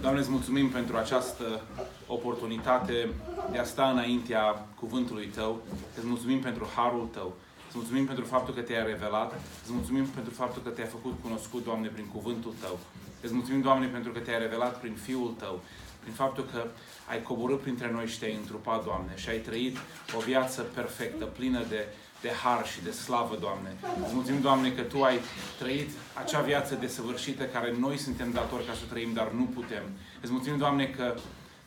Doamne, îți mulțumim pentru această oportunitate de a sta înaintea cuvântului Tău. Îți mulțumim pentru harul Tău. Îți mulțumim pentru faptul că Te-ai revelat. Îți mulțumim pentru faptul că Te-ai făcut cunoscut, Doamne, prin cuvântul Tău. Îți mulțumim, Doamne, pentru că Te-ai revelat prin Fiul Tău, prin faptul că ai coborât printre noi și Te-ai întrupat, Doamne, și ai trăit o viață perfectă, plină de har și de slavă, Doamne. Îți mulțumim, Doamne, că Tu ai trăit acea viață desăvârșită care noi suntem datori ca să trăim, dar nu putem. Îți mulțumim, Doamne, că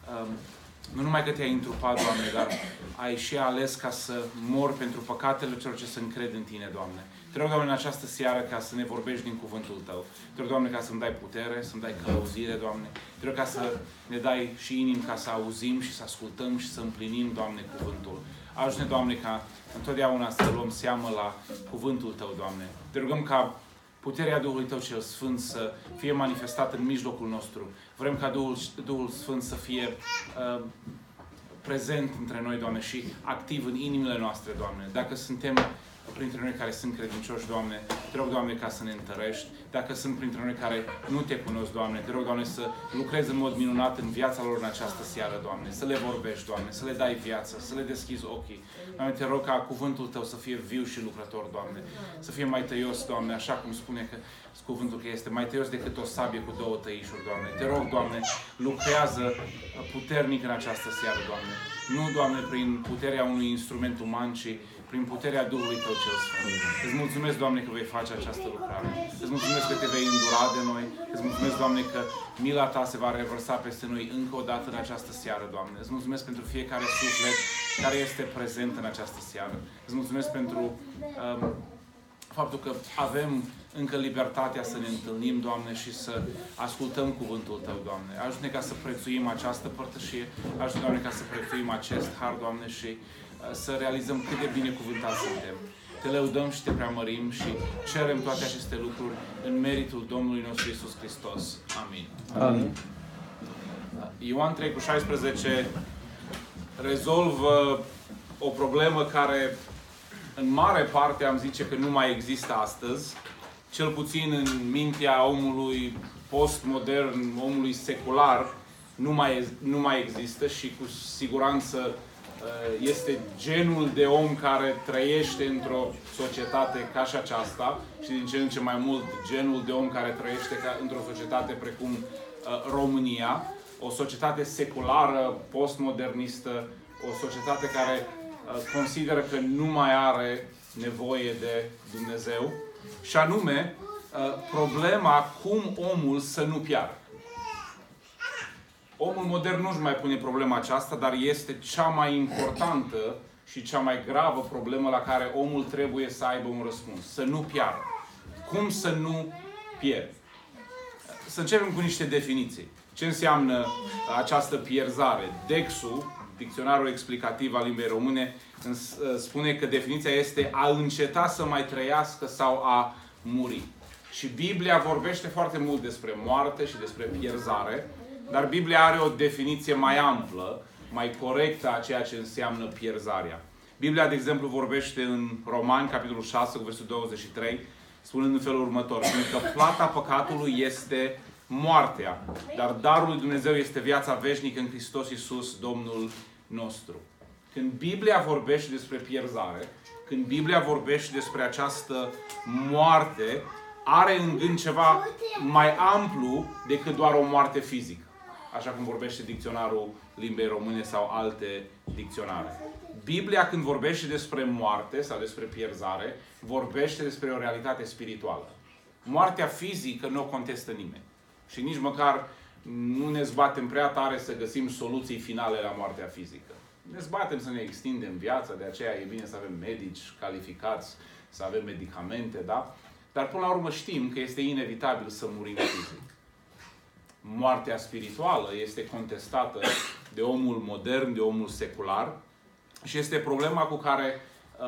nu numai că Te-ai întrupat, Doamne, dar ai și ales ca să mori pentru păcatele celor ce se încred în Tine, Doamne. Te rog, Doamne, în această seară ca să ne vorbești din cuvântul Tău. Te rog, Doamne, ca să-mi dai putere, să-mi dai călăuzire, Doamne. Te rog ca să ne dai și inimi ca să auzim și să ascultăm și să împlinim, Doamne, cuvântul. Ajută-ne, Doamne, ca întotdeauna să luăm seamă la cuvântul Tău, Doamne. Te rugăm ca puterea Duhului Tău cel Sfânt să fie manifestată în mijlocul nostru. Vrem ca Duhul Sfânt să fie prezent între noi, Doamne, și activ în inimile noastre, Doamne. Dacă suntem printre noi care sunt credincioși, Doamne, Te rog, Doamne, ca să ne întărești. Dacă sunt printre noi care nu Te cunosc, Doamne, Te rog, Doamne, să lucrezi în mod minunat în viața lor în această seară, Doamne. Să le vorbești, Doamne, să le dai viață, să le deschizi ochii. Doamne, Te rog ca cuvântul Tău să fie viu și lucrător, Doamne. Să fie mai tăios, Doamne, așa cum spune că cuvântul că este mai tăios decât o sabie cu două tăișuri, Doamne. Te rog, Doamne, lucrează puternic în această seară, Doamne. Nu, Doamne, prin puterea unui instrument uman, ci prin puterea Duhului Tău cel Sfânt. Îți mulțumesc, Doamne, că vei face această lucrare. Îți mulțumesc că Te vei îndura de noi. Îți mulțumesc, Doamne, că mila Ta se va revărsa peste noi încă o dată în această seară, Doamne. Îți mulțumesc pentru fiecare suflet care este prezent în această seară. Îți mulțumesc pentru faptul că avem încă libertatea să ne întâlnim, Doamne, și să ascultăm cuvântul Tău, Doamne. Ajută-ne ca să prețuim această părtășie. Ajută-ne, Doamne, ca să prețuim acest har, Doamne, și să realizăm cât de binecuvântați suntem. Te lăudăm și Te preamărim și cerem toate aceste lucruri în meritul Domnului nostru Iisus Hristos. Amin. Amin. Ioan 3:16 rezolvă o problemă care în mare parte am zice că nu mai există astăzi, cel puțin în mintea omului postmodern, omului secular, nu mai există și cu siguranță este genul de om care trăiește într-o societate ca și aceasta și din ce în ce mai mult genul de om care trăiește într-o societate precum România, o societate seculară, postmodernistă, o societate care consideră că nu mai are nevoie de Dumnezeu și anume problema cum omul să nu piară. Omul modern nu-și mai pune problema aceasta, dar este cea mai importantă și cea mai gravă problemă la care omul trebuie să aibă un răspuns. Să nu piară. Cum să nu pierd? Să începem cu niște definiții. Ce înseamnă această pierzare? Dexul, Dicționarul explicativ al limbii române, spune că definiția este a înceta să mai trăiască sau a muri. Și Biblia vorbește foarte mult despre moarte și despre pierzare, dar Biblia are o definiție mai amplă, mai corectă a ceea ce înseamnă pierzarea. Biblia, de exemplu, vorbește în Romani, capitolul 6, cu versetul 23, spunând în felul următor: că plata păcatului este moartea, dar darul lui Dumnezeu este viața veșnică în Hristos Iisus, Domnul nostru. Când Biblia vorbește despre pierzare, când Biblia vorbește despre această moarte, are în gând ceva mai amplu decât doar o moarte fizică, așa cum vorbește dicționarul limbii române sau alte dicționare. Biblia, când vorbește despre moarte sau despre pierzare, vorbește despre o realitate spirituală. Moartea fizică nu o contestă nimeni. Și nici măcar nu ne zbatem prea tare să găsim soluții finale la moartea fizică. Ne zbatem să ne extindem viața, de aceea e bine să avem medici calificați, să avem medicamente, da? Dar până la urmă știm că este inevitabil să murim fizic. Moartea spirituală este contestată de omul modern, de omul secular și este problema cu care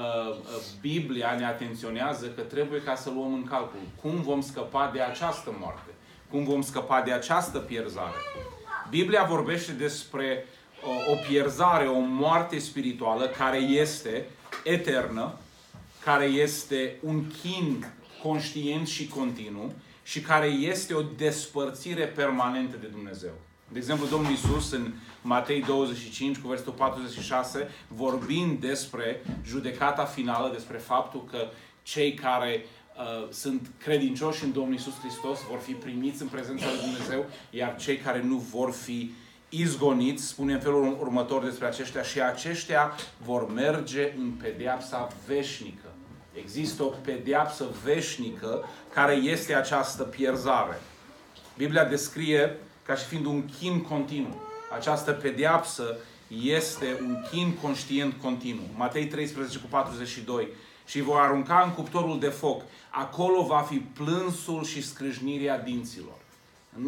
Biblia ne atenționează că trebuie ca să luăm în calcul cum vom scăpa de această moarte, cum vom scăpa de această pierzare. Biblia vorbește despre o pierzare, o moarte spirituală care este eternă, care este un chin conștient și continuu și care este o despărțire permanentă de Dumnezeu. De exemplu, Domnul Iisus în Matei 25, cu versetul 46, vorbind despre judecata finală, despre faptul că cei care sunt credincioși în Domnul Iisus Hristos vor fi primiți în prezența lui Dumnezeu, iar cei care nu vor fi izgoniți, spune în felul următor despre aceștia, și aceștia vor merge în pedeapsa veșnică. Există o pedeapsă veșnică care este această pierzare. Biblia descrie ca și fiind un chin continuu. Această pedeapsă este un chin conștient continuu. Matei 13 cu 42. Și vor arunca în cuptorul de foc. Acolo va fi plânsul și scrâșnirea dinților. În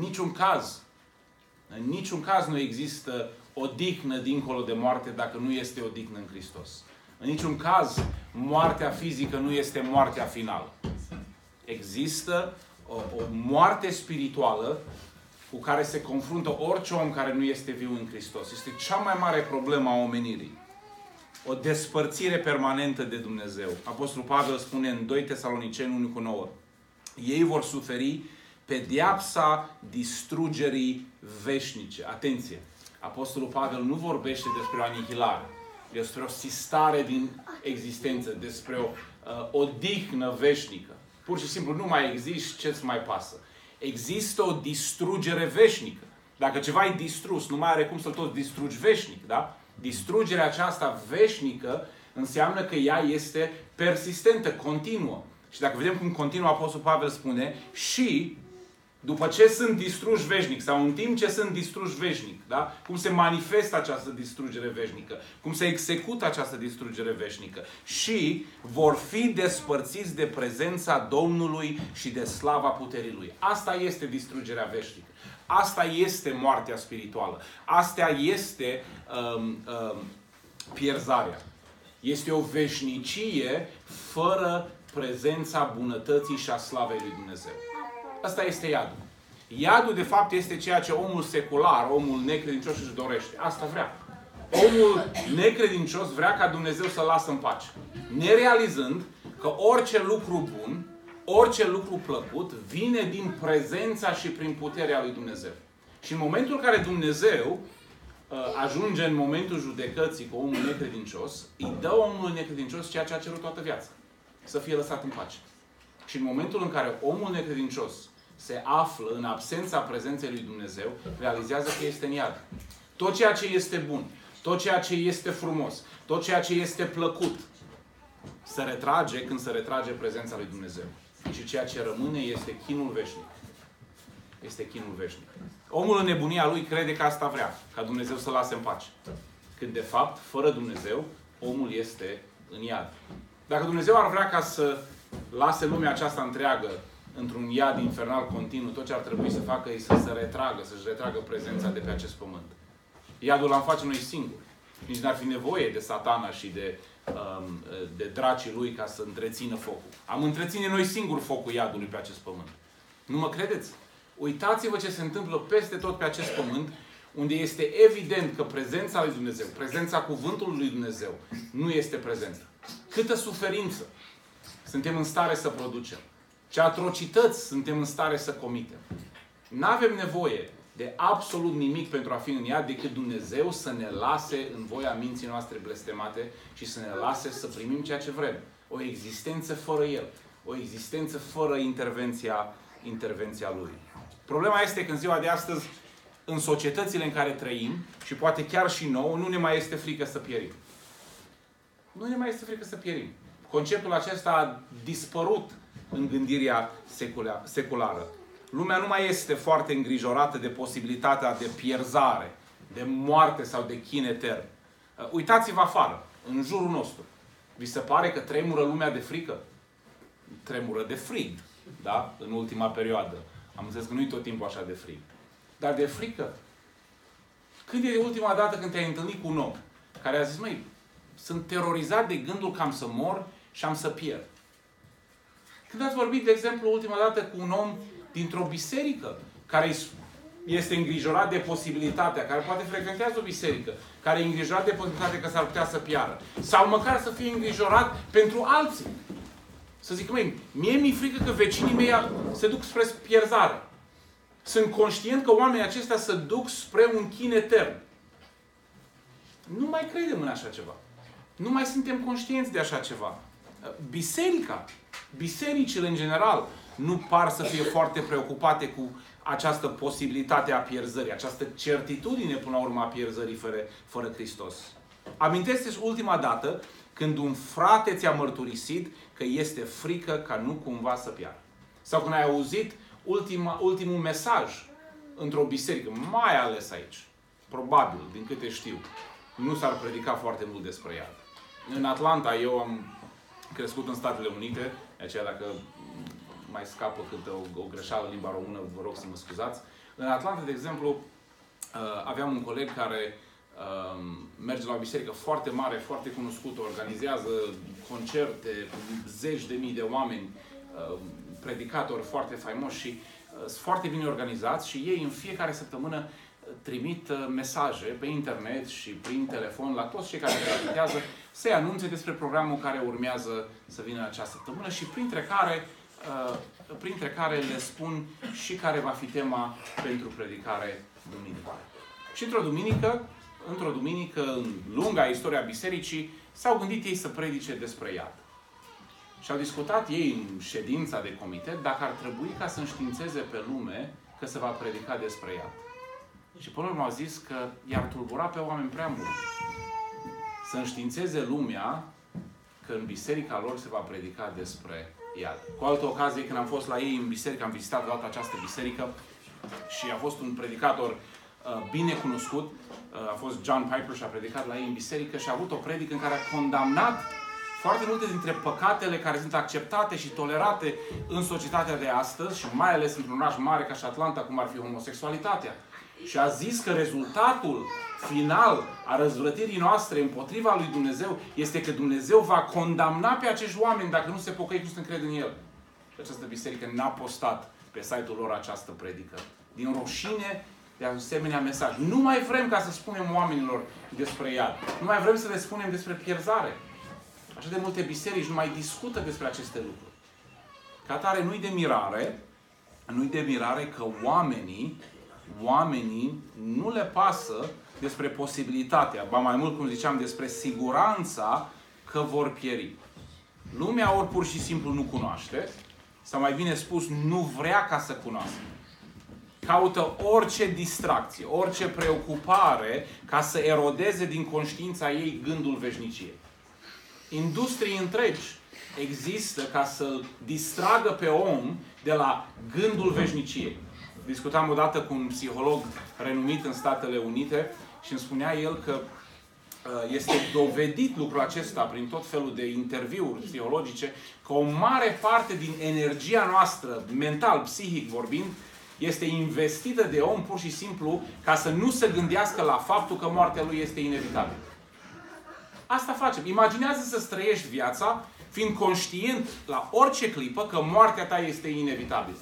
niciun caz nu există odihnă dincolo de moarte dacă nu este odihnă în Hristos. În niciun caz moartea fizică nu este moartea finală. Există o moarte spirituală cu care se confruntă orice om care nu este viu în Hristos. Este cea mai mare problemă a omenirii. O despărțire permanentă de Dumnezeu. Apostolul Pavel spune în 2 Tesaloniceni 1:9. Ei vor suferi pedeapsa distrugerii veșnice. Atenție! Apostolul Pavel nu vorbește despre o anihilare, despre o sistare din existență, despre o odihnă veșnică. Pur și simplu nu mai există, ce-ți mai pasă? Există o distrugere veșnică. Dacă ceva e distrus, nu mai are cum să-l tot distrugi veșnic, da? Distrugerea aceasta veșnică înseamnă că ea este persistentă, continuă. Și dacă vedem cum continuă, Apostolul Pavel spune, și după ce sunt distruși veșnic, sau în timp ce sunt distruși veșnic, da? Cum se manifestă această distrugere veșnică, cum se execută această distrugere veșnică, și vor fi despărțiți de prezența Domnului și de slava puterii Lui. Asta este distrugerea veșnică. Asta este moartea spirituală. Asta este pierzarea. Este o veșnicie fără prezența bunătății și a slavei lui Dumnezeu. Asta este iadul. Iadul, de fapt, este ceea ce omul secular, omul necredincios își dorește. Asta vrea. Omul necredincios vrea ca Dumnezeu să-l lasă în pace. Nerealizând că orice lucru bun, orice lucru plăcut, vine din prezența și prin puterea lui Dumnezeu. Și în momentul în care Dumnezeu ajunge în momentul judecății cu omul necredincios, îi dă omul necredincios ceea ce a cerut toată viața. Să fie lăsat în pace. Și în momentul în care omul necredincios se află în absența prezenței lui Dumnezeu, realizează că este în iad. Tot ceea ce este bun, tot ceea ce este frumos, tot ceea ce este plăcut, se retrage când se retrage prezența lui Dumnezeu. Și ceea ce rămâne este chinul veșnic. Este chinul veșnic. Omul în nebunia lui crede că asta vrea, ca Dumnezeu să lase în pace. Când de fapt, fără Dumnezeu, omul este în iad. Dacă Dumnezeu ar vrea ca să lase lumea aceasta întreagă într-un iad infernal continuu, tot ce ar trebui să facă e să se retragă, să-și retragă prezența de pe acest pământ. Iadul l-am face noi singuri. Nici n-ar fi nevoie de Satana și de dracii lui ca să întrețină focul. Am întreține noi singuri focul iadului pe acest pământ. Nu mă credeți? Uitați-vă ce se întâmplă peste tot pe acest pământ, unde este evident că prezența lui Dumnezeu, prezența cuvântului lui Dumnezeu, nu este prezentă. Câtă suferință suntem în stare să producem. Ce atrocități suntem în stare să comitem. N-avem nevoie de absolut nimic pentru a fi în ea decât Dumnezeu să ne lase în voia minții noastre blestemate și să ne lase să primim ceea ce vrem. O existență fără El. O existență fără intervenția Lui. Problema este că în ziua de astăzi, în societățile în care trăim, și poate chiar și nouă, nu ne mai este frică să pierim. Nu ne mai este frică să pierim. Conceptul acesta a dispărut în gândirea seculară. Lumea nu mai este foarte îngrijorată de posibilitatea de pierzare, de moarte sau de chin etern. Uitați-vă afară, în jurul nostru. Vi se pare că tremură lumea de frică? Tremură de frig, da? În ultima perioadă. Am înțeles că nu-i tot timpul așa de frig. Dar de frică? Când e ultima dată când te-ai întâlnit cu un om care a zis, măi, sunt terorizat de gândul că am să mor și am să pierd? Când ați vorbit, de exemplu, ultima dată cu un om dintr-o biserică care este îngrijorat de posibilitatea, care poate frecventează o biserică, care e îngrijorat de posibilitatea că s-ar putea să piară. Sau măcar să fie îngrijorat pentru alții. Să zic, măi, mie mi-e frică că vecinii mei se duc spre pierzare. Sunt conștient că oamenii acestea se duc spre un chin etern. Nu mai credem în așa ceva. Nu mai suntem conștienți de așa ceva. Bisericile în general, nu par să fie foarte preocupate cu această posibilitate a pierzării, această certitudine până la urmă a pierzării fără Hristos. Amintește-ți ultima dată când un frate ți-a mărturisit că este frică ca nu cumva să piară. Sau când ai auzit ultimul mesaj într-o biserică, mai ales aici. Probabil, din câte știu, nu s-ar predica foarte mult despre ea. În Atlanta, eu am crescut în Statele Unite, de aceea dacă mai scapă câte o greșeală în limba română, vă rog să mă scuzați. În Atlanta, de exemplu, aveam un coleg care merge la o biserică foarte mare, foarte cunoscută, organizează concerte cu zeci de mii de oameni, predicatori foarte faimoși și sunt foarte bine organizați și ei în fiecare săptămână trimit mesaje pe internet și prin telefon la toți cei care predicează să-i anunțe despre programul care urmează să vină această săptămână și printre care le spun și care va fi tema pentru predicare duminicală. Și într-o duminică, în lunga istoria bisericii, s-au gândit ei să predice despre iad. Și au discutat ei în ședința de comitet dacă ar trebui ca să înștiințeze pe lume că se va predica despre iad. Și până la urmă au zis că i-ar tulbura pe oameni prea mult să înștiințeze lumea că în biserica lor se va predica despre iad. Cu altă ocazie, când am fost la ei în biserică, am vizitat odată această biserică și a fost un predicator bine cunoscut, a fost John Piper și a predicat la ei în biserică și a avut o predică în care a condamnat foarte multe dintre păcatele care sunt acceptate și tolerate în societatea de astăzi și mai ales într-un oraș mare ca și Atlanta, cum ar fi homosexualitatea. Și a zis că rezultatul final a răzvrătirii noastre împotriva lui Dumnezeu este că Dumnezeu va condamna pe acești oameni dacă nu se pocăiesc, nu se încred în El. Și această biserică n-a postat pe site-ul lor această predică. Din rușine de asemenea mesaj. Nu mai vrem ca să spunem oamenilor despre iad. Nu mai vrem să le spunem despre pierzare. Așa de multe biserici nu mai discută despre aceste lucruri. Ca atare, nu-i de mirare că oamenii nu le pasă despre posibilitatea, ba mai mult, cum ziceam, despre siguranța că vor pieri. Lumea ori pur și simplu nu cunoaște, sau mai bine spus, nu vrea ca să cunoască. Caută orice distracție, orice preocupare ca să erodeze din conștiința ei gândul veșniciei. Industrii întregi există ca să distragă pe om de la gândul veșniciei. Discutam odată cu un psiholog renumit în Statele Unite și îmi spunea el că este dovedit lucrul acesta prin tot felul de interviuri psihologice că o mare parte din energia noastră, mental, psihic vorbind, este investită de om pur și simplu ca să nu se gândească la faptul că moartea lui este inevitabilă. Asta facem. Imaginează să trăiești viața fiind conștient la orice clipă că moartea ta este inevitabilă.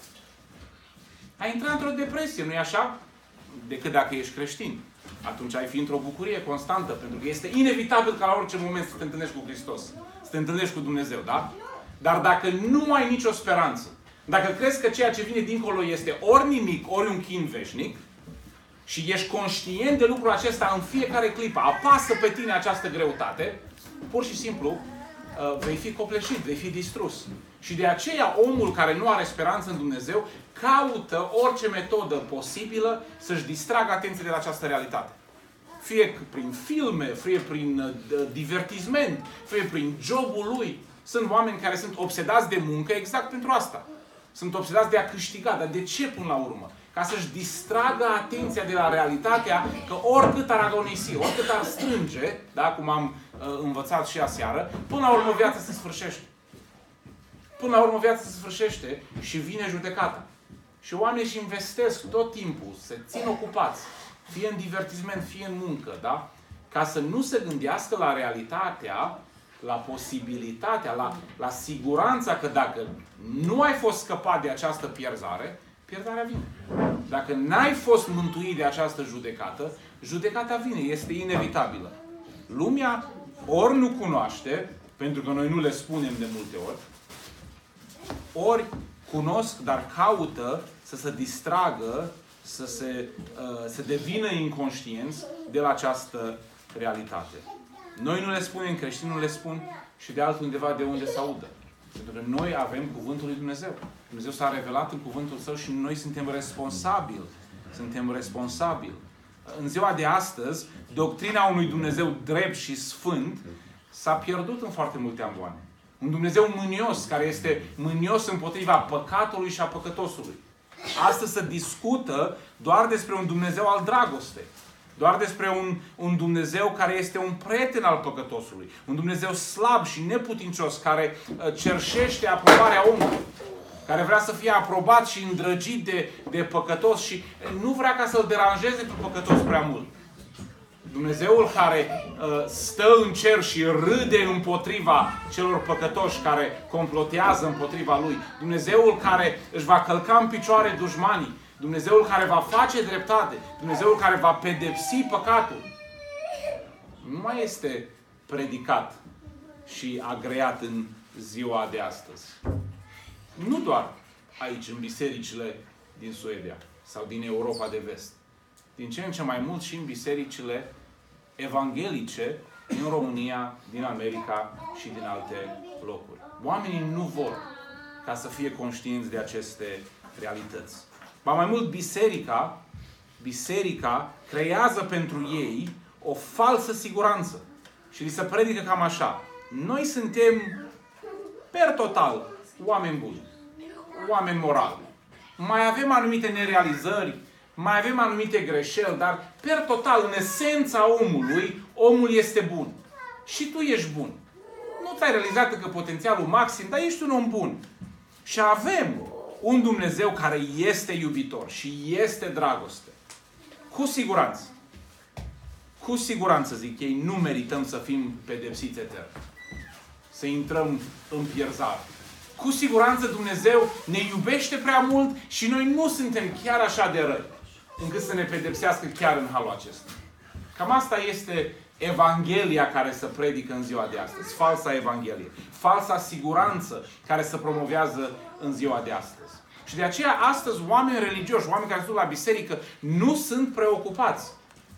Ai intrat într-o depresie, nu-i așa? Decât dacă ești creștin. Atunci ai fi într-o bucurie constantă, pentru că este inevitabil ca la orice moment să te întâlnești cu Hristos. Să te întâlnești cu Dumnezeu, da? Dar dacă nu ai nicio speranță, dacă crezi că ceea ce vine dincolo este ori nimic, ori un chin veșnic, și ești conștient de lucrul acesta în fiecare clipă, apasă pe tine această greutate, pur și simplu vei fi copleșit, vei fi distrus. Și de aceea omul care nu are speranță în Dumnezeu caută orice metodă posibilă să-și distragă atenția de la această realitate. Fie prin filme, fie prin divertisment, fie prin jobul lui. Sunt oameni care sunt obsedați de muncă exact pentru asta. Sunt obsedați de a câștiga. Dar de ce până la urmă? Ca să-și distragă atenția de la realitatea că oricât ar agonisi, oricât ar strânge, da, cum am învățat și aseară, până la urmă viața se sfârșește. Până la urmă viața se sfârșește și vine judecata. Și oamenii își investesc tot timpul, se țin ocupați, fie în divertisment, fie în muncă, da? Ca să nu se gândească la realitatea, la posibilitatea, la siguranța că dacă nu ai fost scăpat de această pierzare, pierzarea vine. Dacă n-ai fost mântuit de această judecată, judecata vine, este inevitabilă. Lumea ori nu cunoaște, pentru că noi nu le spunem de multe ori, ori cunosc, dar caută să se distragă, să devină inconștienți de la această realitate. Noi nu le spunem, creștinii nu le spun și de altundeva de unde se audă. Pentru că noi avem Cuvântul lui Dumnezeu. Dumnezeu s-a revelat în Cuvântul Său și noi suntem responsabili. Suntem responsabili. În ziua de astăzi, doctrina unui Dumnezeu drept și sfânt s-a pierdut în foarte multe amboane. Un Dumnezeu mânios, care este mânios împotriva păcatului și a păcătosului. Astăzi se discută doar despre un Dumnezeu al dragostei. Doar despre un Dumnezeu care este un prieten al păcătosului. Un Dumnezeu slab și neputincios care cerșește aprobarea omului. Care vrea să fie aprobat și îndrăgit de păcătos și nu vrea ca să-l deranjeze pe păcătos prea mult. Dumnezeul care stă în cer și râde împotriva celor păcătoși care complotează împotriva Lui. Dumnezeul care își va călca în picioare dușmanii. Dumnezeul care va face dreptate. Dumnezeul care va pedepsi păcatul. Nu mai este predicat și agreat în ziua de astăzi. Nu doar aici, în bisericile din Suedia sau din Europa de Vest. Din ce în ce mai mult și în bisericile evanghelice din România, din America și din alte locuri. Oamenii nu vor ca să fie conștienți de aceste realități. Ba mai mult, biserica creează pentru ei o falsă siguranță. Și li se predică cam așa. Noi suntem, per total, oameni buni. Oameni morali. Mai avem anumite nerealizări, mai avem anumite greșeli, dar, per total, în esența omului, omul este bun. Și tu ești bun. Nu ți-ai realizat încă potențialul maxim, dar ești un om bun. Și avem un Dumnezeu care este iubitor și este dragoste. Cu siguranță, zic ei, nu merităm să fim pedepsiți etern. Să intrăm în pierzare. Cu siguranță Dumnezeu ne iubește prea mult și noi nu suntem chiar așa de răi, încât să ne pedepsească chiar în halul acesta. Cam asta este Evanghelia care se predică în ziua de astăzi. Falsa Evanghelie. Falsa siguranță care se promovează în ziua de astăzi. Și de aceea astăzi oameni religioși, oameni care sunt la biserică, nu sunt preocupați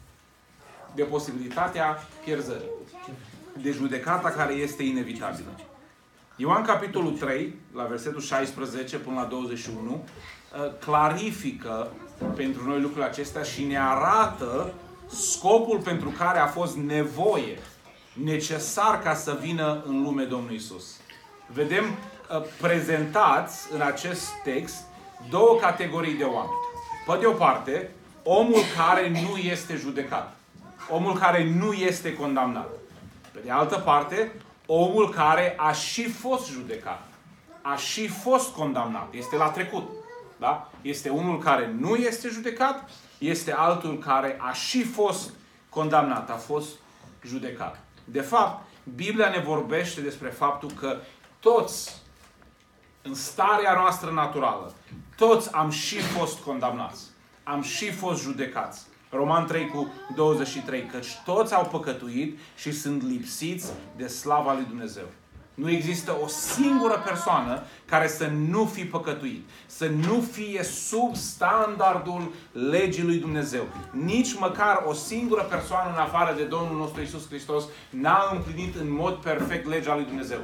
de posibilitatea pierzării. De judecata care este inevitabilă. Ioan capitolul 3, la versetul 16 până la 21, clarifică pentru noi lucrurile acestea și ne arată scopul pentru care a fost nevoie, necesar ca să vină în lume Domnul Iisus. Vedem prezentați în acest text două categorii de oameni. Pe de o parte, omul care nu este judecat. Omul care nu este condamnat. Pe de altă parte, omul care a și fost judecat. A și fost condamnat. Este la trecut. Da? Este unul care nu este judecat, este altul care a și fost condamnat, a fost judecat. De fapt, Biblia ne vorbește despre faptul că toți, în starea noastră naturală, toți am și fost condamnați. Am și fost judecați. Roman 3 cu 23. Căci toți au păcătuit și sunt lipsiți de slava lui Dumnezeu. Nu există o singură persoană care să nu fi păcătuit. Să nu fie sub standardul legii lui Dumnezeu. Nici măcar o singură persoană în afară de Domnul nostru Iisus Hristos n-a împlinit în mod perfect legea lui Dumnezeu.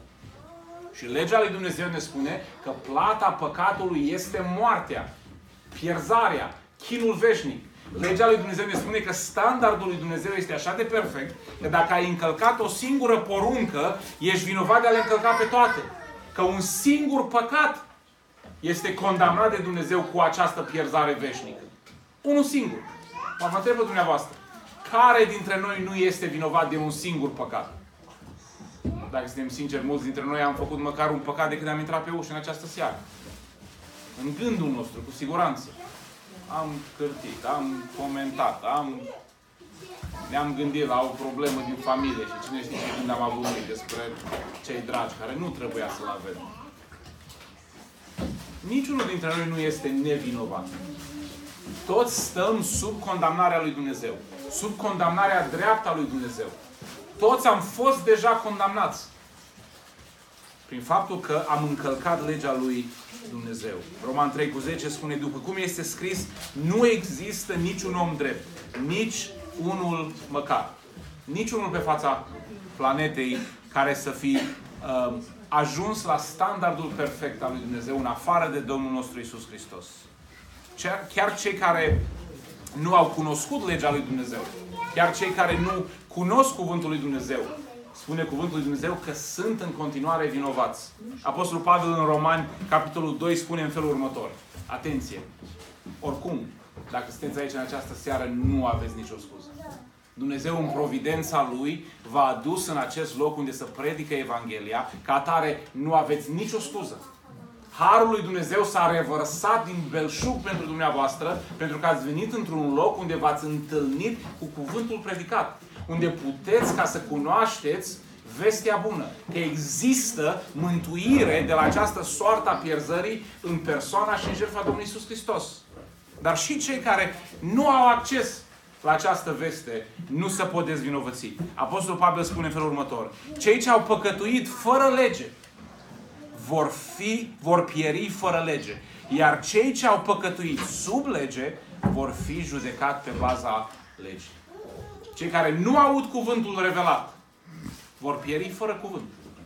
Și legea lui Dumnezeu ne spune că plata păcatului este moartea, pierzarea, chinul veșnic. Legea lui Dumnezeu ne spune că standardul lui Dumnezeu este așa de perfect că dacă ai încălcat o singură poruncă, ești vinovat de a le încălca pe toate. Că un singur păcat este condamnat de Dumnezeu cu această pierzare veșnică. Unul singur. Mă întreb pe dumneavoastră. Care dintre noi nu este vinovat de un singur păcat? Dacă suntem sinceri, mulți dintre noi am făcut măcar un păcat de când am intrat pe ușă în această seară. În gândul nostru, cu siguranță. Am cârtit, am comentat, ne-am gândit la o problemă din familie și cine știe când am avut noi despre cei dragi, care nu trebuia să-l avem. Niciunul dintre noi nu este nevinovat. Toți stăm sub condamnarea lui Dumnezeu. Sub condamnarea dreaptă a lui Dumnezeu. Toți am fost deja condamnați. Prin faptul că am încălcat legea lui Dumnezeu. Roman 3:10 spune, după cum este scris, nu există niciun om drept, nici unul măcar. Nici unul pe fața planetei care să fi ajuns la standardul perfect al lui Dumnezeu în afară de Domnul nostru Iisus Hristos. Chiar cei care nu au cunoscut legea lui Dumnezeu, chiar cei care nu cunosc cuvântul lui Dumnezeu, spune cuvântul lui Dumnezeu că sunt în continuare vinovați. Apostolul Pavel în Romani, capitolul 2, spune în felul următor. Atenție! Oricum, dacă sunteți aici în această seară, nu aveți nicio scuză. Dumnezeu în providența Lui v-a adus în acest loc unde să predică Evanghelia, ca atare nu aveți nicio scuză. Harul lui Dumnezeu s-a revărsat din belșug pentru dumneavoastră, pentru că ați venit într-un loc unde v-ați întâlnit cu cuvântul predicat. Unde puteți ca să cunoașteți vestea bună. Că există mântuire de la această soartă a pierzării în persoana și în jertfa Domnului Iisus Hristos. Dar și cei care nu au acces la această veste nu se pot dezvinovăți. Apostolul Pavel spune în felul următor. Cei ce au păcătuit fără lege vor pieri fără lege. Iar cei ce au păcătuit sub lege vor fi judecați pe baza legii. Cei care nu aud cuvântul revelat vor pieri fără cuvânt.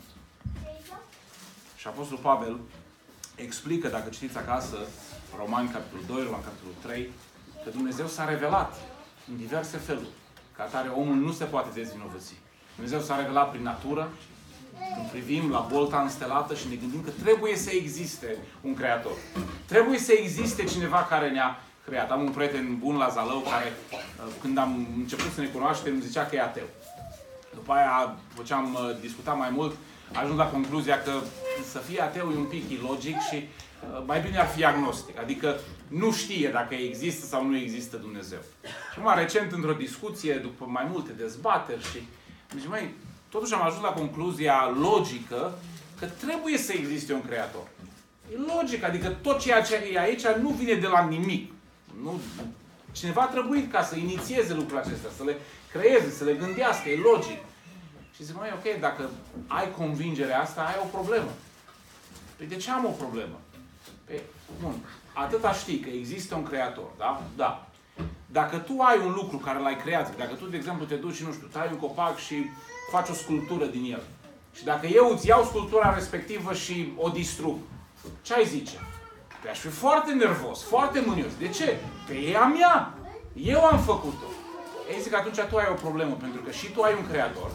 Și Apostolul Pavel explică, dacă citiți acasă, Romani capitolul 2, Romani capitolul 3, că Dumnezeu s-a revelat în diverse feluri. Ca atare, omul nu se poate dezvinovăți. Dumnezeu s-a revelat prin natură, când privim la bolta înstelată și ne gândim că trebuie să existe un Creator. Trebuie să existe cineva care ne-a creat. Am un prieten bun la Zalău care, când am început să ne cunoaștem, îmi zicea că e ateu. După aia, după ce am discutat mai mult, a ajuns la concluzia că să fie ateu e un pic ilogic și mai bine ar fi agnostic. Adică nu știe dacă există sau nu există Dumnezeu. Și mai recent, într-o discuție, după mai multe dezbateri și zice, măi, totuși am ajuns la concluzia logică că trebuie să existe un Creator. E logic, adică tot ceea ce e aici nu vine de la nimic. Nu, cineva a trebuit ca să inițieze lucrurile acestea, să le creeze, să le gândească, e logic. Și zic, măi, ok, dacă ai convingerea asta, ai o problemă. Păi de ce am o problemă? Păi, bun, atâta știi că există un Creator, da? Da. Dacă tu ai un lucru care l-ai creat, dacă tu, de exemplu, te duci și, nu știu, tai un copac și faci o sculptură din el, și dacă eu îți iau sculptura respectivă și o distrug, ce ai zice? Păi aș fi foarte nervos, foarte mânios. De ce? Păi e a mea. Eu am făcut-o. Ei, zic că atunci tu ai o problemă, pentru că și tu ai un Creator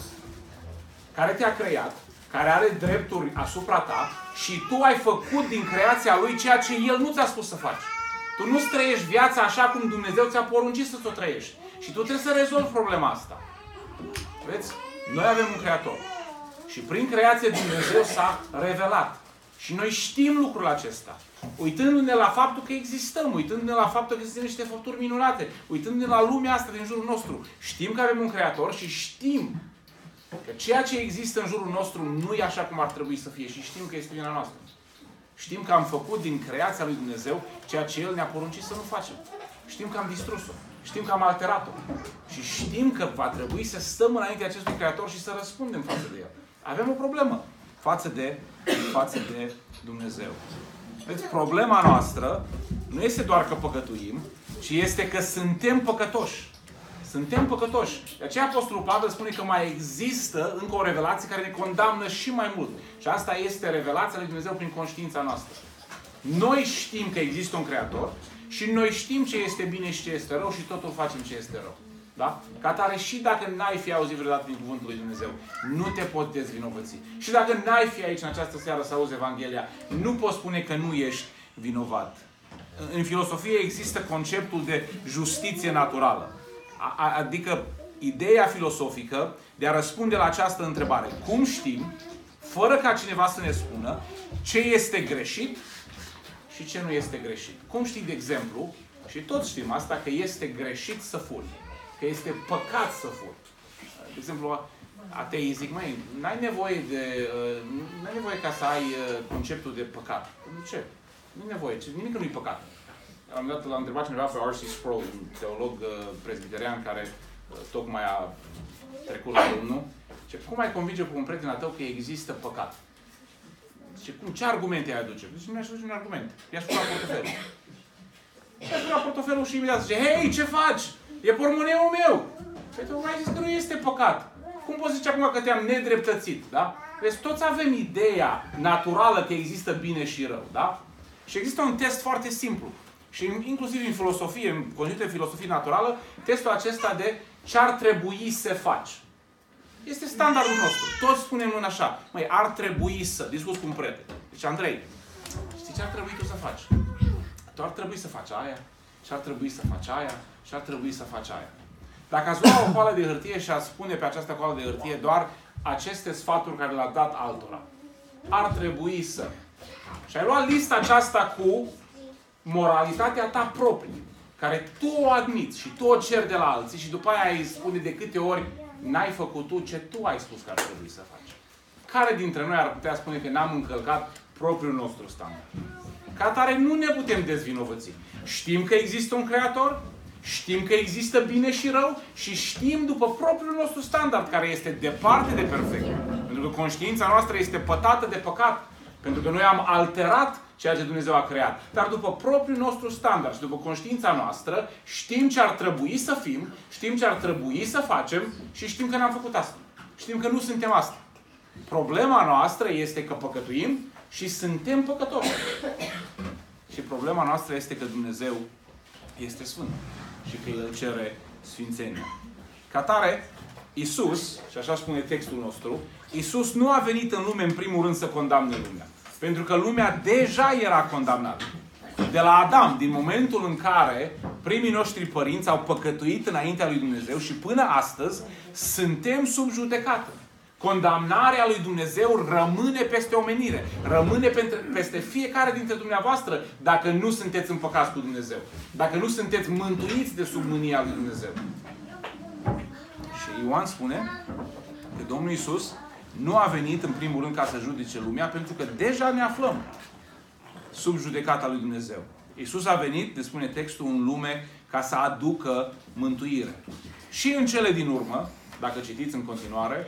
care te-a creat, care are drepturi asupra ta și tu ai făcut din creația Lui ceea ce El nu ți-a spus să faci. Tu nu-ți trăiești viața așa cum Dumnezeu ți-a poruncit să o trăiești. Și tu trebuie să rezolvi problema asta. Vedeți? Noi avem un Creator. Și prin creație Dumnezeu s-a revelat. Și noi știm lucrul acesta. Uitându-ne la faptul că existăm, uitându-ne la faptul că există niște făpturi minunate, uitându-ne la lumea asta din jurul nostru. Știm că avem un Creator și știm că ceea ce există în jurul nostru nu e așa cum ar trebui să fie. Și știm că este vina noastră. Știm că am făcut din creația lui Dumnezeu ceea ce El ne-a poruncit să nu facem. Știm că am distrus-o. Știm că am alterat-o. Și știm că va trebui să stăm înaintea acestui Creator și să răspundem față de El. Avem o problemă față de Dumnezeu. Deci problema noastră nu este doar că păcătuim, ci este că suntem păcătoși. Suntem păcătoși. De aceea Apostolul Pavel spune că mai există încă o revelație care ne condamnă și mai mult. Și asta este revelația lui Dumnezeu prin conștiința noastră. Noi știm că există un Creator și noi știm ce este bine și ce este rău și totul facem ce este rău. Da? Ca atare, și dacă n-ai fi auzit vreodată din cuvântul lui Dumnezeu, nu te poți dezvinovăți. Și dacă n-ai fi aici în această seară să auzi Evanghelia, nu poți spune că nu ești vinovat. În filosofie există conceptul de justiție naturală. Adică ideea filosofică de a răspunde la această întrebare. Cum știm, fără ca cineva să ne spună, ce este greșit și ce nu este greșit? Cum știi, de exemplu, și toți știm asta, că este greșit să furi. Că este păcat să furi. De exemplu, ateii zic, măi, n-ai nevoie ca să ai conceptul de păcat. De ce? Nu-i nevoie. Nimic nu-i păcat. L-am întrebat cineva pe R.C. Sproul, un teolog presbiterian care tocmai a trecut la Domnul. Cum ai convinge pe un prieten al tău că există păcat? Zice, cum? Ce argumente ai aduce? Zice, nu mi-aș aduce un argument. I-aș fura portofelul. I-aș fura portofelul și imediat zice, hei, ce faci? E pormoneul meu. Păi tu mai zis că nu este păcat. Cum poți zice acum că te-am nedreptățit, da? Vezi, toți avem ideea naturală că există bine și rău, da? Și există un test foarte simplu. Și inclusiv în filosofie, în conceptul de filosofie naturală, testul acesta de ce ar trebui să faci. Este standardul nostru. Toți spunem în așa. Măi, ar trebui să. Discuți cu un prieten. Deci, Andrei, știi ce ar trebui tu să faci? Tu ar trebui să faci aia, și ar trebui să faci aia, și ar trebui să faci aia. Dacă ați lua o coală de hârtie și ați spune pe această coală de hârtie doar aceste sfaturi care le-a dat altora. Ar trebui să. Și ai luat lista aceasta cu moralitatea ta proprie, care tu o admiți și tu o ceri de la alții și după aia îi spune de câte ori n-ai făcut tu ce tu ai spus că ar trebui să faci. Care dintre noi ar putea spune că n-am încălcat propriul nostru standard? Ca atare nu ne putem dezvinovăți. Știm că există un creator, știm că există bine și rău și știm după propriul nostru standard, care este departe de perfect. Pentru că conștiința noastră este pătată de păcat. Pentru că noi am alterat ceea ce Dumnezeu a creat. Dar după propriul nostru standard și după conștiința noastră, știm ce ar trebui să fim, știm ce ar trebui să facem și știm că n-am făcut asta. Știm că nu suntem asta. Problema noastră este că păcătuim și suntem păcătoși. Și problema noastră este că Dumnezeu este Sfânt și că El cere sfințenia. Ca atare, Iisus, și așa spune textul nostru, Iisus nu a venit în lume în primul rând să condamne lumea. Pentru că lumea deja era condamnată. De la Adam, din momentul în care primii noștri părinți au păcătuit înaintea lui Dumnezeu și până astăzi suntem sub judecată. Condamnarea lui Dumnezeu rămâne peste omenire. Rămâne peste fiecare dintre dumneavoastră dacă nu sunteți împăcați cu Dumnezeu. Dacă nu sunteți mântuiți de sub mânia lui Dumnezeu. Și Ioan spune că Domnul Iisus nu a venit în primul rând ca să judece lumea, pentru că deja ne aflăm sub judecata lui Dumnezeu. Iisus a venit, ne spune textul, în lume ca să aducă mântuire. Și în cele din urmă, dacă citiți în continuare,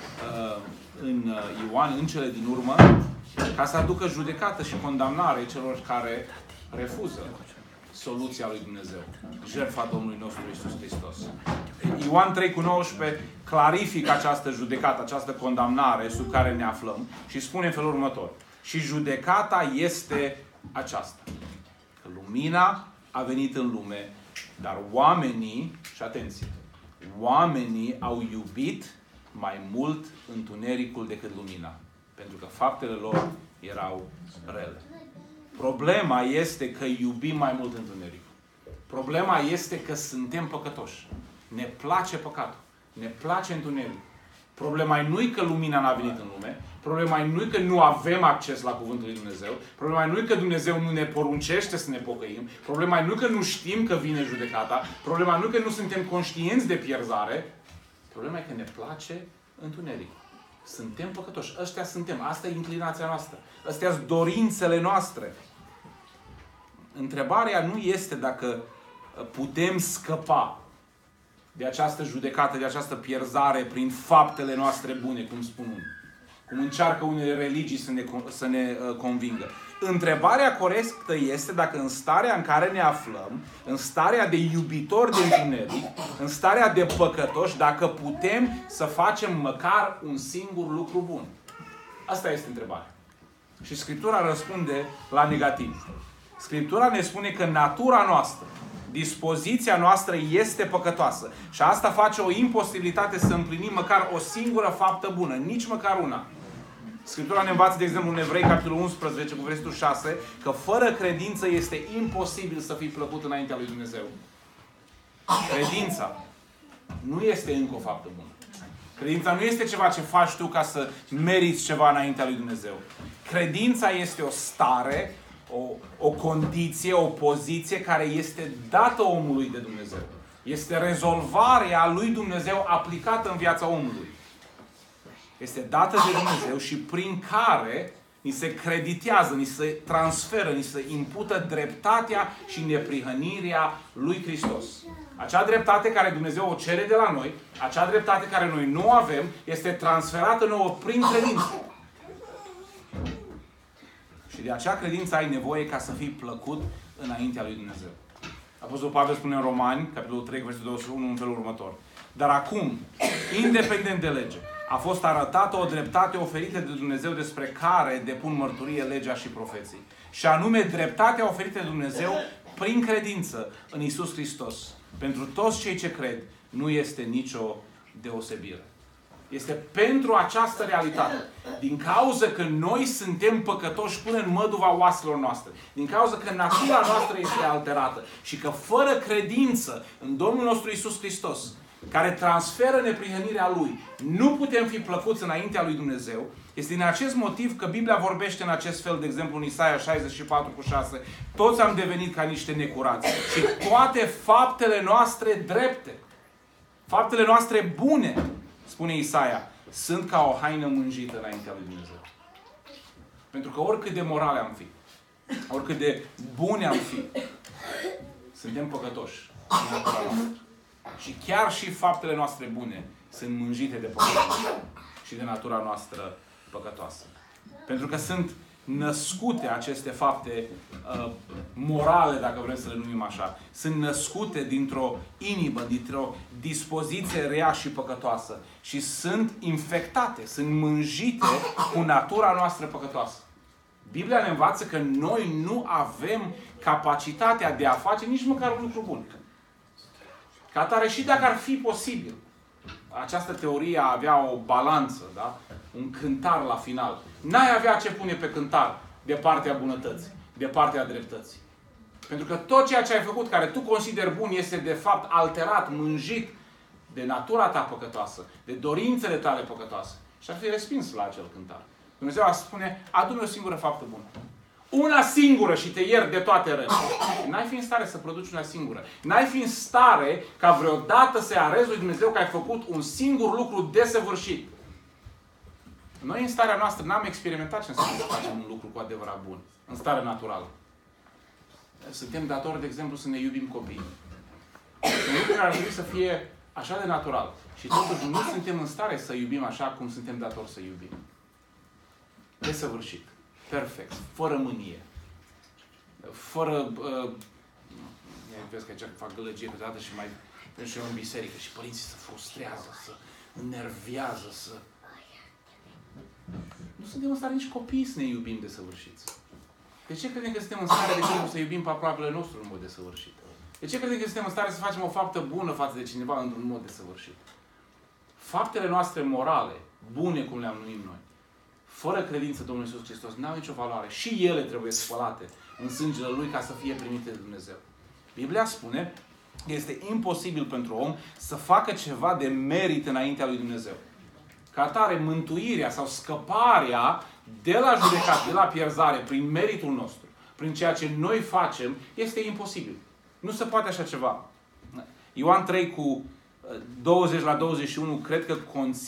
în Ioan, în cele din urmă, ca să aducă judecată și condamnare celor care refuză soluția lui Dumnezeu. Jertfa Domnului nostru Iisus Hristos. Ioan 3:19 clarifică această judecată, această condamnare sub care ne aflăm și spune în felul următor. Și judecata este aceasta. Că lumina a venit în lume, dar oamenii, și atenție, oamenii au iubit mai mult întunericul decât lumina. Pentru că faptele lor erau rele. Problema este că iubim mai mult întunericul. Problema este că suntem păcătoși. Ne place păcatul. Ne place întunericul. Problema nu e că lumina n-a venit în lume. Problema nu e că nu avem acces la Cuvântul lui Dumnezeu. Problema nu e că Dumnezeu nu ne poruncește să ne pocăim. Problema nu e că nu știm că vine judecata. Problema nu e că nu suntem conștienți de pierzare. Problema e că ne place întunericul. Suntem păcătoși. Ăștia suntem. Asta e inclinația noastră. Astea sunt dorințele noastre. Întrebarea nu este dacă putem scăpa de această judecată, de această pierzare prin faptele noastre bune, cum spun unii. Cum încearcă unele religii să ne convingă. Întrebarea corectă este dacă în starea în care ne aflăm, în starea de iubitori de întuneric, în starea de păcătoși, dacă putem să facem măcar un singur lucru bun. Asta este întrebarea. Și Scriptura răspunde la negativ. Scriptura ne spune că natura noastră, dispoziția noastră este păcătoasă. Și asta face o imposibilitate să împlinim măcar o singură faptă bună, nici măcar una. Scriptura ne învață, de exemplu, în Evrei, capitolul 11, cu versetul 6, că fără credință este imposibil să fii plăcut înaintea lui Dumnezeu. Credința nu este încă o faptă bună. Credința nu este ceva ce faci tu ca să meriți ceva înaintea lui Dumnezeu. Credința este o stare, o condiție, o poziție care este dată omului de Dumnezeu. Este rezolvarea lui Dumnezeu aplicată în viața omului. Este dată de Dumnezeu și prin care ni se creditează, ni se transferă, ni se impută dreptatea și neprihănirea lui Hristos. Acea dreptate care Dumnezeu o cere de la noi, acea dreptate care noi nu avem, este transferată nouă prin credință. Și de acea credință ai nevoie ca să fii plăcut înaintea lui Dumnezeu. Apostolul Pavel spune în Romani, capitolul 3, versetul 21, în felul următor. Dar acum, independent de lege, a fost arătată o dreptate oferită de Dumnezeu despre care depun mărturie legea și profeții. Și anume dreptatea oferită de Dumnezeu prin credință în Iisus Hristos. Pentru toți cei ce cred, nu este nicio deosebire. Este pentru această realitate. Din cauza că noi suntem păcătoși până în măduva oaselor noastre. Din cauza că natura noastră este alterată. Și că fără credință în Domnul nostru Iisus Hristos, care transferă neprihănirea Lui, nu putem fi plăcuți înaintea lui Dumnezeu. Este din acest motiv că Biblia vorbește în acest fel, de exemplu în Isaia 64:6, toți am devenit ca niște necurați și toate faptele noastre drepte, faptele noastre bune, spune Isaia, sunt ca o haină mânjită înaintea lui Dumnezeu. Pentru că oricât de morale am fi, oricât de bune am fi, suntem păcătoși în natura noastră. Și chiar și faptele noastre bune sunt mânjite de păcatul și de natura noastră păcătoasă. Pentru că sunt născute aceste fapte morale, dacă vrem să le numim așa. Sunt născute dintr-o inimă, dintr-o dispoziție rea și păcătoasă. Și sunt infectate, sunt mânjite cu natura noastră păcătoasă. Biblia ne învață că noi nu avem capacitatea de a face nici măcar un lucru bun. Ca atare, și dacă ar fi posibil, această teorie avea o balanță, da? Un cântar la final. N-ai avea ce pune pe cântar de partea bunătății, de partea dreptății. Pentru că tot ceea ce ai făcut, care tu consideri bun, este de fapt alterat, mânjit de natura ta păcătoasă, de dorințele tale păcătoase. Și ar fi respins la acel cântar. Dumnezeu ar spune, adu-mi o singură faptă bună. Una singură și te iert de toate rănile. N-ai fi în stare să produci una singură. N-ai fi în stare ca vreodată să-i arăți lui Dumnezeu că ai făcut un singur lucru desăvârșit. Noi în starea noastră n-am experimentat ce înseamnă să facem un lucru cu adevărat bun. În stare naturală. Suntem datori, de exemplu, să ne iubim copiii. Un lucru care ar trebui să fie așa de natural. Și totuși nu suntem în stare să iubim așa cum suntem datori să iubim. Desăvârșit. Perfect. Fără mânie. Fără... vezi că aici fac gălăgie pe dată și mai... Și eu în biserică. Și părinții se frustrează, se înnervează, să... Nu suntem în stare nici copiii să ne iubim desăvârșiți. De ce credem că suntem în stare, de exemplu, să iubim pe aproapele nostru în mod desăvârșit? De ce credem că suntem în stare să facem o faptă bună față de cineva într-un mod desăvârșit? Faptele noastre morale, bune cum le-am numit noi, fără credință Domnul Iisus Hristos, n-au nicio valoare. Și ele trebuie spălate în sângele Lui ca să fie primite de Dumnezeu. Biblia spune că este imposibil pentru om să facă ceva de merit înaintea lui Dumnezeu. Ca atare, mântuirea sau scăparea de la judecată, de la pierzare, prin meritul nostru, prin ceea ce noi facem, este imposibil. Nu se poate așa ceva. Ioan 3 cu 20 la 21 cred că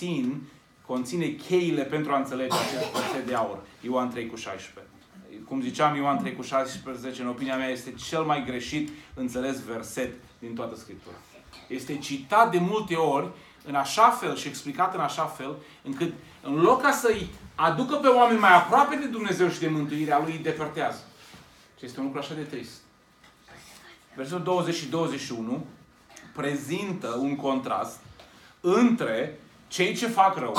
conține cheile pentru a înțelege acest verset de aur. Ioan 3 cu 16. Cum ziceam, Ioan 3 cu 16, în opinia mea, este cel mai greșit înțeles verset din toată Scriptura. Este citat de multe ori în așa fel și explicat în așa fel, încât în loc ca să-i aducă pe oameni mai aproape de Dumnezeu și de mântuirea Lui, îi depărtează. Și este un lucru așa de trist. Versetul 20 și 21 prezintă un contrast între cei ce fac rău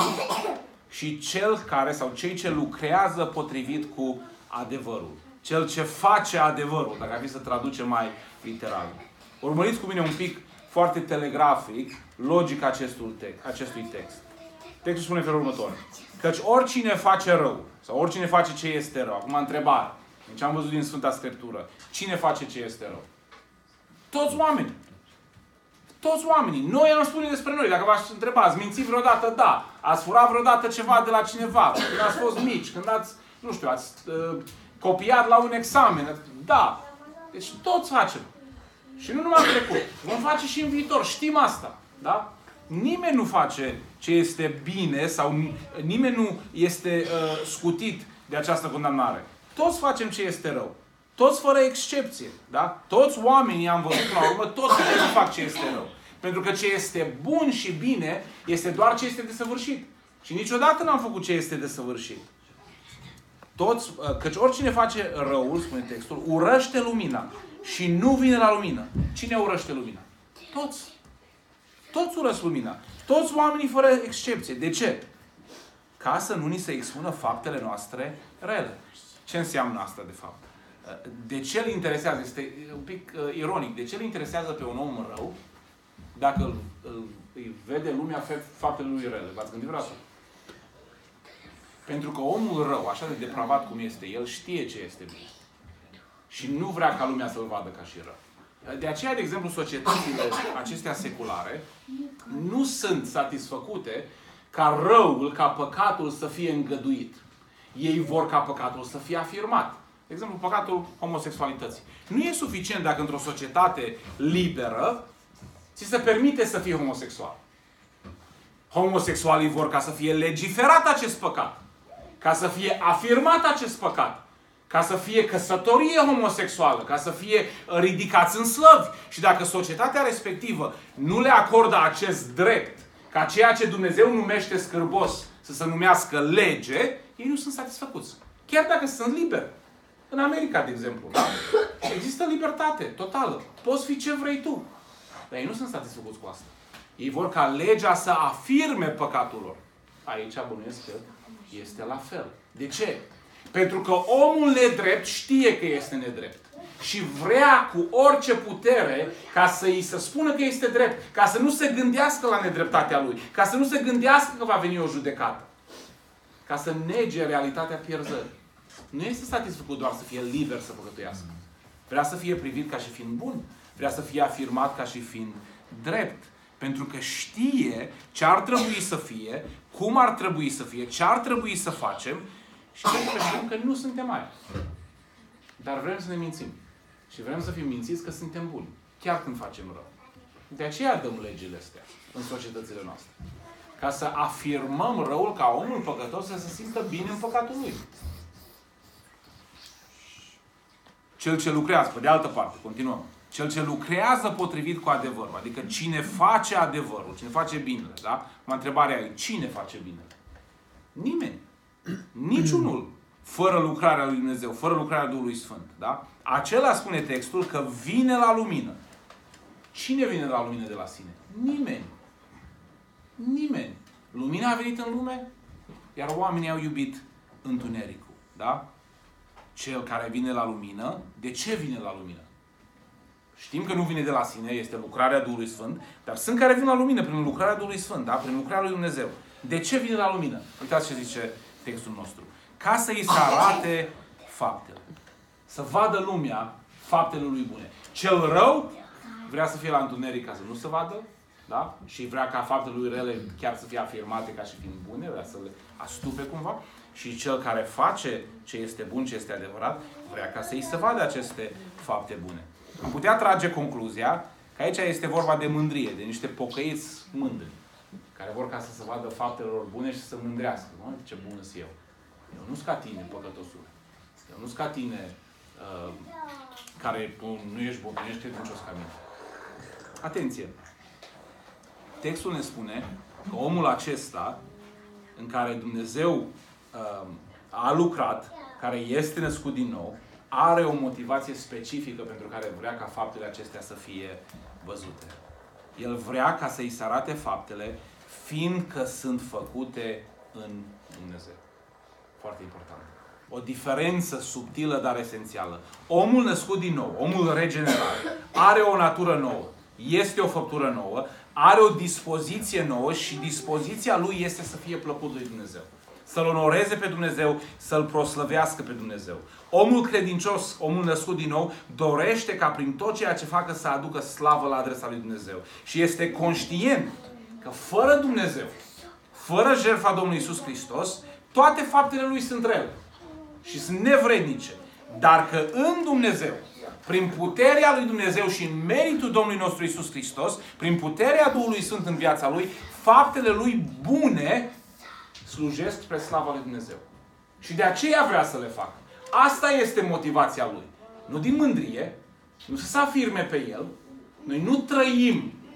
și cei ce lucrează potrivit cu adevărul. Cel ce face adevărul, dacă ar fi să traducem mai literal. Urmăriți cu mine un pic foarte telegrafic logica acestui text. Textul spune în felul următor. Căci oricine face rău, sau oricine face ce este rău, acum întrebare, deci am văzut din Sfânta Scriptură, cine face ce este rău? Toți oamenii. Toți oamenii. Noi am spune despre noi. Dacă v-aș întreba, ați mințit vreodată? Da. Ați furat vreodată ceva de la cineva? Când ați fost mici? Când ați, nu știu, ați copiat la un examen? Da. Deci toți facem. Și nu numai în trecut. Vom face și în viitor. Știm asta. Da? Nimeni nu face ce este bine sau nimeni nu este scutit de această condamnare. Toți facem ce este rău. Toți fără excepție. Da? Toți oamenii, am văzut la urmă, toți fac ce este rău. Pentru că ce este bun și bine este doar ce este desăvârșit. Și niciodată n-am făcut ce este desăvârșit. Căci oricine face răul, spune textul, urăște lumina și nu vine la lumină. Cine urăște lumina? Toți. Toți urăsc lumina. Toți oamenii fără excepție. De ce? Ca să nu ni se expună faptele noastre rele. Ce înseamnă asta, de fapt? De ce îl interesează? Este un pic ironic. De ce îl interesează pe un om rău dacă îi vede lumea faptele lui rele? V-ați gândit vreodată? Pentru că omul rău, așa de depravat cum este, el știe ce este bine. Și nu vrea ca lumea să-l vadă ca și rău. De aceea, de exemplu, societățile acestea seculare nu sunt satisfăcute ca răul, ca păcatul să fie îngăduit. Ei vor ca păcatul să fie afirmat. De exemplu, păcatul homosexualității. Nu e suficient dacă într-o societate liberă ți se permite să fii homosexual. Homosexualii vor ca să fie legiferat acest păcat. Ca să fie afirmat acest păcat. Ca să fie căsătorie homosexuală. Ca să fie ridicați în slăvi. Și dacă societatea respectivă nu le acordă acest drept, ca ceea ce Dumnezeu numește scârbos să se numească lege, ei nu sunt satisfăcuți. Chiar dacă sunt liberi. În America, de exemplu, da? Există libertate totală. Poți fi ce vrei tu. Dar ei nu sunt satisfăcuți cu asta. Ei vor ca legea să afirme păcatul lor. Aici bănuiesc că este la fel. De ce? Pentru că omul nedrept știe că este nedrept. Și vrea cu orice putere ca să îi se spună că este drept. Ca să nu se gândească la nedreptatea lui. Ca să nu se gândească că va veni o judecată. Ca să nege realitatea pierzării. Nu este satisfăcut doar să fie liber să păcătuiască. Vrea să fie privit ca și fiind bun. Vrea să fie afirmat ca și fiind drept. Pentru că știe ce ar trebui să fie, cum ar trebui să fie, ce ar trebui să facem și pentru că știm că nu suntem aia. Dar vrem să ne mințim. Și vrem să fim mințiți că suntem buni. Chiar când facem rău. De aceea dăm legile astea în societățile noastre. Ca să afirmăm răul ca omul păcătos să se simtă bine în păcatul lui. Cel ce lucrează, pe de altă parte, continuăm. Cel ce lucrează potrivit cu adevărul. Adică cine face adevărul, cine face binele, da? Întrebarea e, cine face binele? Nimeni. Niciunul. Fără lucrarea lui Dumnezeu, fără lucrarea Duhului Sfânt, da? Acela spune textul că vine la lumină. Cine vine la lumină de la sine? Nimeni. Nimeni. Lumina a venit în lume, iar oamenii au iubit întunericul, da? Cel care vine la lumină, de ce vine la lumină? Știm că nu vine de la sine, este lucrarea Duhului Sfânt, dar sunt care vin la lumină prin lucrarea Duhului Sfânt, da? Prin lucrarea lui Dumnezeu. De ce vine la lumină? Uitați ce zice textul nostru. Ca să îi se arate faptele. Să vadă lumea faptele lui bune. Cel rău vrea să fie la întuneric ca să nu se vadă, da? Și vrea ca faptele lui rele chiar să fie afirmate ca și fiind bune, vrea să le astupe cumva. Și cel care face ce este bun, ce este adevărat, vrea ca să îi se vadă aceste fapte bune. Am putea trage concluzia că aici este vorba de mândrie, de niște pocăiți mândri, care vor ca să se vadă faptele lor bune și să se mândrească. Ce bun sunt eu. Eu nu sunt ca tine, păcătosul. Eu nu sunt ca tine, care nu ești bun, nu ești credincios ca mine. Atenție! Textul ne spune că omul acesta, în care Dumnezeu a lucrat, care este născut din nou, are o motivație specifică pentru care vrea ca faptele acestea să fie văzute. El vrea ca să îi se arate faptele, fiindcă sunt făcute în Dumnezeu. Foarte important. O diferență subtilă, dar esențială. Omul născut din nou, omul regenerat, are o natură nouă, este o făptură nouă, are o dispoziție nouă și dispoziția lui este să fie plăcut lui Dumnezeu. Să-L onoreze pe Dumnezeu, să-L proslăvească pe Dumnezeu. Omul credincios, omul născut din nou, dorește ca prin tot ceea ce facă să aducă slavă la adresa lui Dumnezeu. Și este conștient că fără Dumnezeu, fără jertfa Domnului Iisus Hristos, toate faptele lui sunt rele și sunt nevrednice. Dar că în Dumnezeu, prin puterea lui Dumnezeu și în meritul Domnului nostru Iisus Hristos, prin puterea Duhului Sfânt în viața lui, faptele lui bune slujesc spre slava lui Dumnezeu. Și de aceea vrea să le facă. Asta este motivația lui. Nu din mândrie, nu să se afirme pe el. Noi nu trăim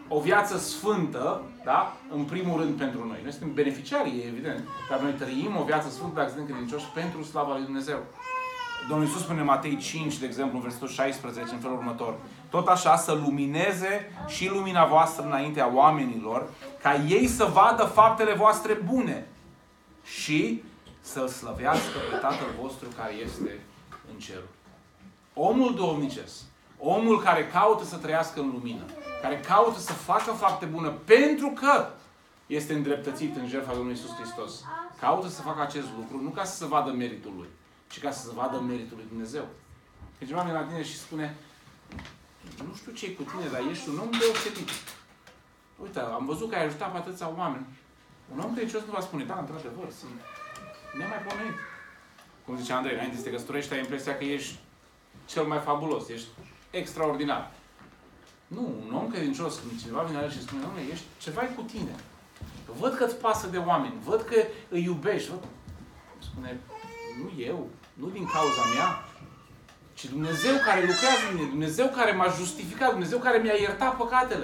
o viață sfântă, da? În primul rând pentru noi. Noi suntem beneficiarii, evident, dar noi trăim o viață sfântă dacă suntem credincioși pentru slava lui Dumnezeu. Domnul Iisus spune în Matei 5, de exemplu, în versetul 16, în felul următor: tot așa să lumineze și lumina voastră înaintea oamenilor, ca ei să vadă faptele voastre bune și să-L slăvească pe Tatăl vostru care este în cer. Omul duhovnicesc, omul care caută să trăiască în lumină, care caută să facă fapte bune pentru că este îndreptățit în jertfa Domnului Iisus Hristos, caută să facă acest lucru nu ca să se vadă meritul lui, ci ca să se vadă meritul lui Dumnezeu. Când cineva vine la tine și spune: nu știu ce-i cu tine, dar ești un om deosebit. Uite, am văzut că ai ajutat pe atâția oameni. Un om credincios nu va spune: da, într-adevăr, sunt nemaipomenit. Cum zice Andrei, înainte să te căsătorești, ai impresia că ești cel mai fabulos, ești extraordinar. Nu, un om credincios, când cineva vine la el și spune: dom'le, ești ceva cu tine. Văd că îți pasă de oameni, văd că îi iubești. Văd... Spune: nu eu, nu din cauza mea, ci Dumnezeu care lucrează în mine, Dumnezeu care m-a justificat, Dumnezeu care mi-a iertat păcatele.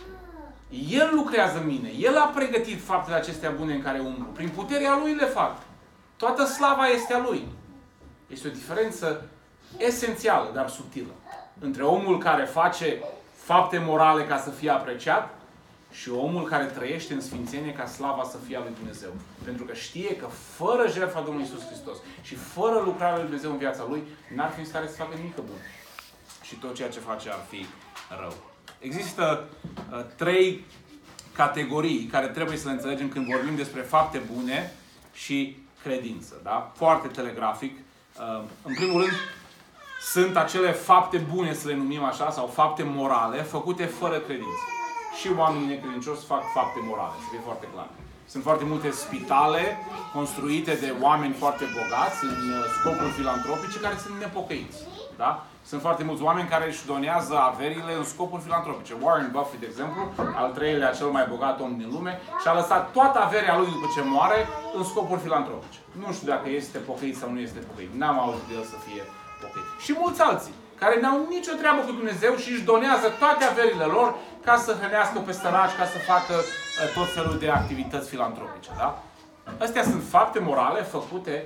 El lucrează în mine, El a pregătit faptele acestea bune în care umblu. Prin puterea Lui le fac. Toată slava este a Lui. Este o diferență esențială, dar subtilă, între omul care face fapte morale ca să fie apreciat și omul care trăiește în sfințenie ca slava să fie a lui Dumnezeu. Pentru că știe că fără jertfa Domnului Iisus Hristos și fără lucrarea lui Dumnezeu în viața lui, n-ar fi în stare să facă nimic bun. Și tot ceea ce face ar fi rău. Există trei categorii care trebuie să le înțelegem când vorbim despre fapte bune și credință. Da? Foarte telegrafic. În primul rând, sunt acele fapte bune, să le numim așa, sau fapte morale, făcute fără credință. Și oamenii necredincioși fac fapte morale, să fie foarte clar. Sunt foarte multe spitale construite de oameni foarte bogați în scopuri filantropice care sunt nepocăiți. Da? Sunt foarte mulți oameni care își donează averile în scopuri filantropice. Warren Buffett, de exemplu, al treilea cel mai bogat om din lume, și-a lăsat toată averea lui după ce moare în scopuri filantropice. Nu știu dacă este pocăit sau nu este pocăit. N-am auzit de el să fie pocăit. Și mulți alții care n-au nicio treabă cu Dumnezeu și își donează toate averile lor ca să hrănească pe săraci, ca să facă tot felul de activități filantropice. Da? Astea sunt fapte morale făcute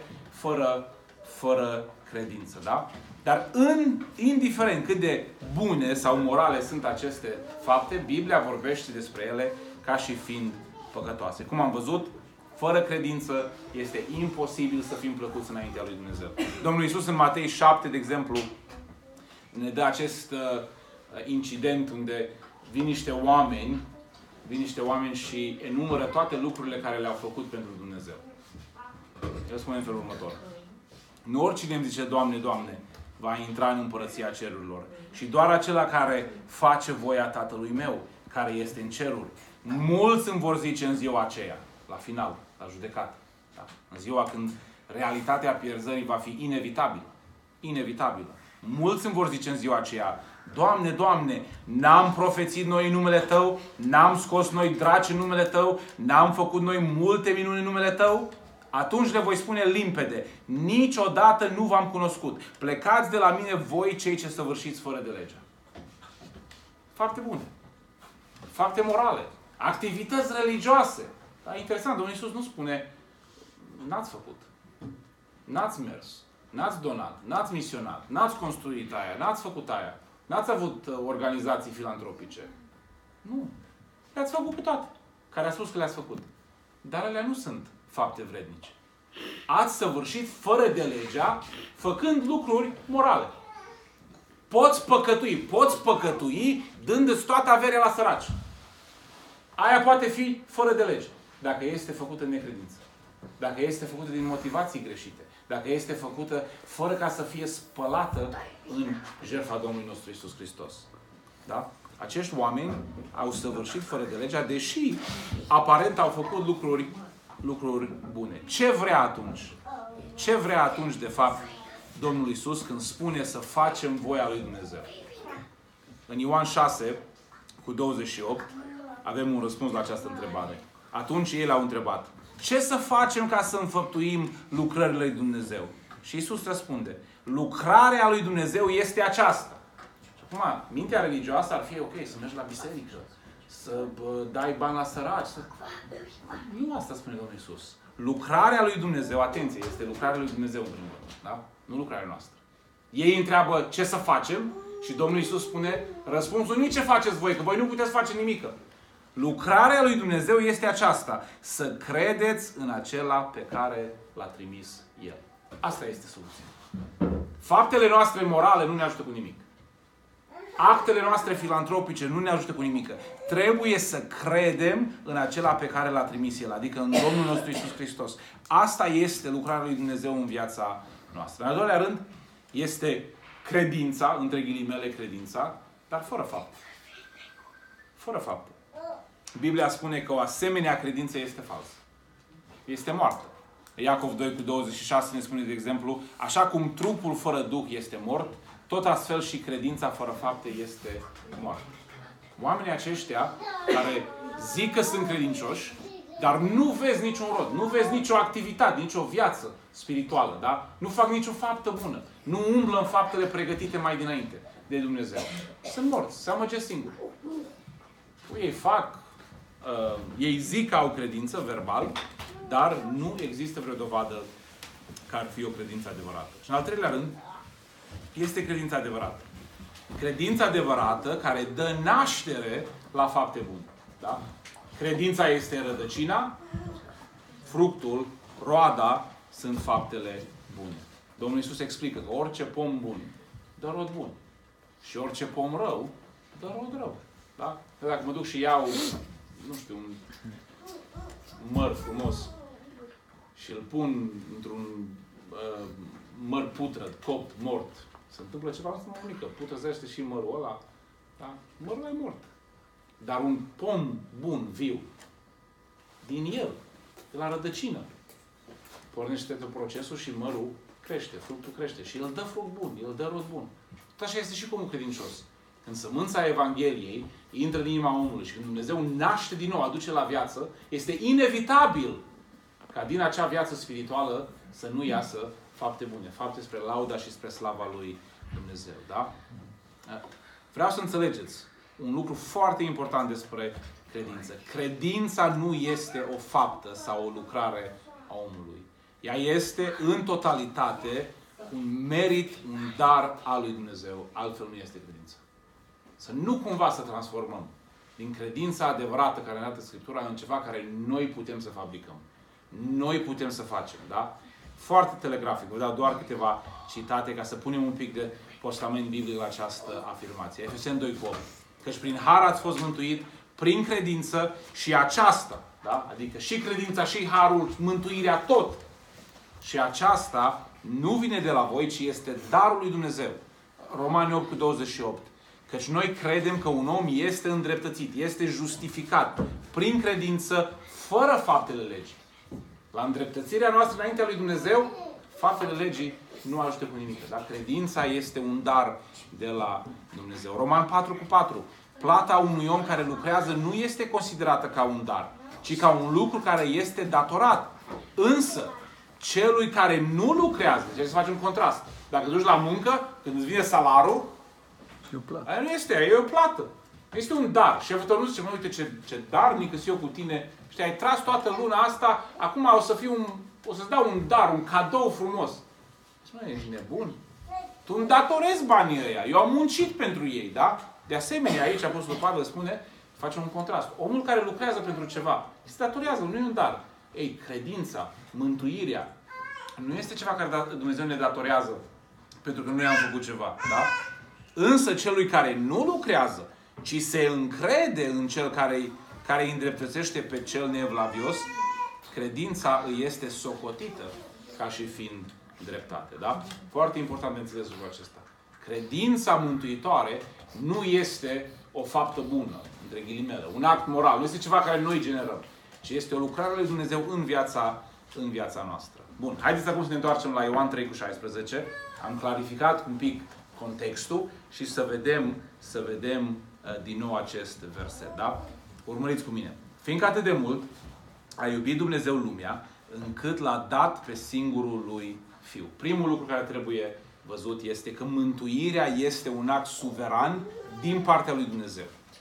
fără credință. Da? Dar indiferent cât de bune sau morale sunt aceste fapte, Biblia vorbește despre ele ca și fiind păcătoase. Cum am văzut, fără credință este imposibil să fim plăcuți înaintea lui Dumnezeu. Domnul Iisus în Matei 7, de exemplu, ne dă acest incident unde vin niște oameni și enumără toate lucrurile care le-au făcut pentru Dumnezeu. El spune în felul următor: nu oricine îmi zice Doamne, Doamne, va intra în împărăția cerurilor, și doar acela care face voia Tatălui meu, care este în ceruri. Mulți îmi vor zice în ziua aceea, la final, la judecată, da? În ziua când realitatea pierzării va fi inevitabilă. Mulți îmi vor zice în ziua aceea: Doamne, Doamne, n-am profețit noi în numele Tău? N-am scos noi draci în numele Tău? N-am făcut noi multe minuni în numele Tău? Atunci le voi spune limpede: niciodată nu v-am cunoscut. Plecați de la mine voi cei ce săvârșiți fără de legea. Fapte bune. Fapte morale. Activități religioase. Dar interesant, Domnul Iisus nu spune: n-ați făcut. N-ați mers. N-ați donat. N-ați misionat. N-ați construit aia. N-ați făcut aia. N-ați avut organizații filantropice. Nu. Le-ați făcut pe toate. Care a spus că le-ați făcut. Dar alea nu sunt fapte vrednice. Ați săvârșit fără de legea, făcând lucruri morale. Poți păcătui dându-ți toată averea la săraci. Aia poate fi fără de lege, dacă este făcută în necredință. Dacă este făcută din motivații greșite. Dacă este făcută fără ca să fie spălată în jertfa Domnului nostru Iisus Hristos. Da? Acești oameni au săvârșit fără de legea, deși aparent au făcut lucruri bune. Ce vrea atunci? Ce vrea atunci, de fapt, Domnul Iisus când spune să facem voia lui Dumnezeu? În Ioan 6, cu 28, avem un răspuns la această întrebare. Atunci ei l-au întrebat: ce să facem ca să înfăptuim lucrările lui Dumnezeu? Și Iisus răspunde: lucrarea lui Dumnezeu este aceasta. Și acum, mintea religioasă ar fi ok să mergi la biserică, să dai bani la săraci. Nu asta spune Domnul Iisus. Lucrarea lui Dumnezeu, atenție, este lucrarea lui Dumnezeu în primul rând, da? Nu lucrarea noastră. Ei întreabă ce să facem și Domnul Iisus spune, răspunsul nu e ce faceți voi, că voi nu puteți face nimic. Lucrarea lui Dumnezeu este aceasta, să credeți în acela pe care l-a trimis El. Asta este soluția. Faptele noastre morale nu ne ajută cu nimic. Actele noastre filantropice nu ne ajută cu nimic. Trebuie să credem în acela pe care l-a trimis El, adică în Domnul nostru Iisus Hristos. Asta este lucrarea lui Dumnezeu în viața noastră. În al doilea rând, este credința, între ghilimele credința, dar fără fapte. Fără fapte. Biblia spune că o asemenea credință este falsă. Este moartă. Iacov 2:26 ne spune, de exemplu, așa cum trupul fără duh este mort, tot astfel și credința fără fapte este moartă. Oamenii aceștia care zic că sunt credincioși, dar nu vezi niciun rod, nu vezi nicio activitate, nicio viață spirituală, da? Nu fac nicio faptă bună, nu umblă în faptele pregătite mai dinainte de Dumnezeu. Sunt morți, se amăgesc singuri. Ei fac, ei zic că au credință verbal, dar nu există vreo dovadă că ar fi o credință adevărată. Și în al treilea rând, este credința adevărată. Credința adevărată care dă naștere la fapte bune. Da? Credința este rădăcina, fructul, roada sunt faptele bune. Domnul Iisus explică că orice pom bun dă rod bun. Și orice pom rău dă rod rău. Da? Dacă mă duc și iau, nu știu, un măr frumos și îl pun într-un măr putrăd, copt, mort, se întâmplă ceva în mică. Putrăzește și mărul ăla. Da? Mărul e mort. Dar un pom bun, viu, din el, de la rădăcină, pornește tot procesul și mărul crește, fructul crește și el dă fruct bun, el dă rod bun. Tot așa este și cu omul credincios. Când sămânța Evangheliei intră în inima omului și când Dumnezeu naște din nou, aduce la viață, este inevitabil ca din acea viață spirituală să nu iasă fapte bune, fapte spre lauda și spre slava lui Dumnezeu. Da? Vreau să înțelegeți un lucru foarte important despre credință. Credința nu este o faptă sau o lucrare a omului. Ea este în totalitate un merit, un dar al lui Dumnezeu. Altfel nu este credință. Să nu cumva să transformăm din credința adevărată care ne arată Scriptura în ceva care noi putem să fabricăm. Noi putem să facem, da? Foarte telegrafic, vă dau doar câteva citate ca să punem un pic de postament biblic la această afirmație. Efeseni 2:8. Căci prin har ați fost mântuit prin credință și aceasta, da? Adică și credința și harul, mântuirea tot. Și aceasta nu vine de la voi, ci este darul lui Dumnezeu. Romani 8:28. Căci noi credem că un om este îndreptățit, este justificat prin credință, fără faptele legii. La îndreptățirea noastră înaintea lui Dumnezeu, faptele legii nu ajută cu nimic. Dar credința este un dar de la Dumnezeu. Roman 4:4. Plata unui om care lucrează nu este considerată ca un dar, ci ca un lucru care este datorat. Însă, celui care nu lucrează, deci să facem un contrast. Dacă duci la muncă, când îți vine salarul, aia nu este, aia e o plată. Este un dar. Și șeful nu zice, mă, uite ce darnic sunt eu cu tine. Și ai tras toată luna asta, acum o să-ți dau un dar, un cadou frumos. Zice, mă, ești nebun? Tu îmi datorezi banii ăia. Eu am muncit pentru ei, da? De asemenea, aici Apostolul Pavel spune, facem un contrast. Omul care lucrează pentru ceva, se datorează, nu e un dar. Ei, credința, mântuirea, nu este ceva care Dumnezeu ne datorează pentru că noi am făcut ceva, da? Însă celui care nu lucrează, ci se încrede în cel care îi îndreptățește pe cel neevlavios, credința îi este socotită ca și fiind dreptate. Da? Foarte important de înțeles lucrul acesta. Credința mântuitoare nu este o faptă bună, între ghilimele, un act moral. Nu este ceva care noi generăm, ci este o lucrare lui Dumnezeu în viața noastră. Bun, haideți acum să ne întoarcem la Ioan 3:16. Am clarificat un pic contextul și să vedem din nou acest verset. Da? Urmăriți cu mine. Fiindcă atât de mult a iubit Dumnezeu lumea, încât l-a dat pe singurul lui Fiu. Primul lucru care trebuie văzut este că mântuirea este un act suveran din partea lui Dumnezeu.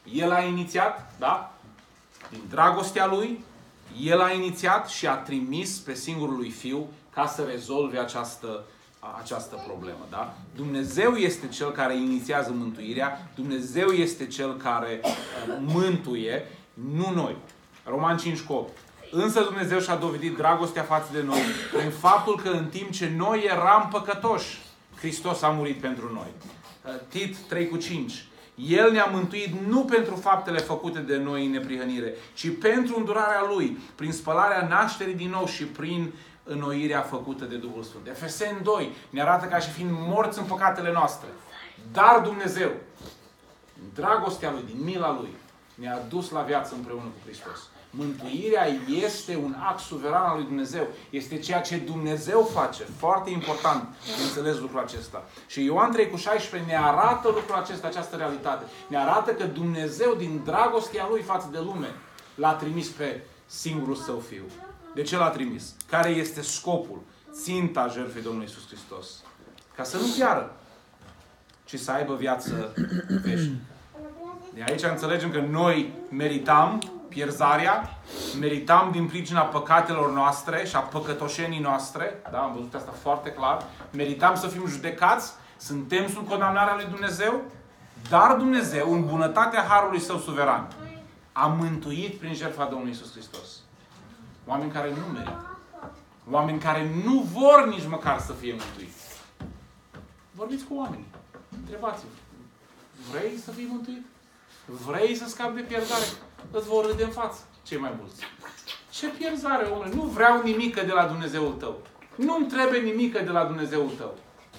El a inițiat, da? Din dragostea Lui, El a inițiat și a trimis pe singurul Lui Fiu ca să rezolve această problemă, da? Dumnezeu este Cel care inițiază mântuirea, Dumnezeu este Cel care mântuie, nu noi. Roman 5:8. Însă Dumnezeu și-a dovedit dragostea față de noi prin faptul că în timp ce noi eram păcătoși, Hristos a murit pentru noi. Tit 3:5. El ne-a mântuit nu pentru faptele făcute de noi în neprihănire, ci pentru îndurarea Lui, prin spălarea nașterii din nou și prin înnoirea făcută de Duhul Sfânt. Efeseni 2 ne arată ca și fiind morți în păcatele noastre. Dar Dumnezeu, în dragostea Lui, din mila Lui, ne-a dus la viață împreună cu Hristos. Mântuirea este un act suveran al lui Dumnezeu. Este ceea ce Dumnezeu face. Foarte important de înțeles lucrul acesta. Și Ioan 3:16 ne arată lucrul acesta, această realitate. Ne arată că Dumnezeu, din dragostea Lui față de lume, l-a trimis pe singurul Său Fiu. De ce l-a trimis? Care este scopul, ținta jertfei Domnului Iisus Hristos? Ca să nu piară, ci să aibă viață veșnică. De aici înțelegem că noi meritam pierzarea, meritam din pricina păcatelor noastre și a păcătoșenii noastre, da, am văzut asta foarte clar, meritam să fim judecați, suntem sub condamnarea lui Dumnezeu, dar Dumnezeu, în bunătatea Harului Său suveran, a mântuit prin jertfa Domnului Iisus Hristos. Oameni care nu merită. Oameni care nu vor nici măcar să fie mântuiți. Vorbiți cu oamenii. Întrebați-vă. Vrei să fii mântuit? Vrei să scapi de pierzare? Îți vor râde în față, cei mai mulți. Ce pierzare, omule? Nu vreau nimică de la Dumnezeul tău. Nu-mi trebuie nimică de la Dumnezeul tău.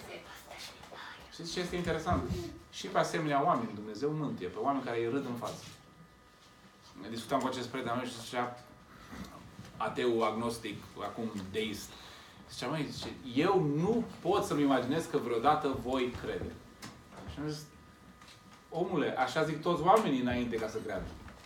Știți ce este interesant? Și pe asemenea oameni, Dumnezeu mântuie, pe oameni care îi râd în față. Ne discutam cu acest prieten meu și zicea, ateu, agnostic, acum deist. Zicea, măi, zice, eu nu pot să-mi imaginez că vreodată voi crede. Și am zis, omule, așa zic toți oamenii înainte ca să creadă.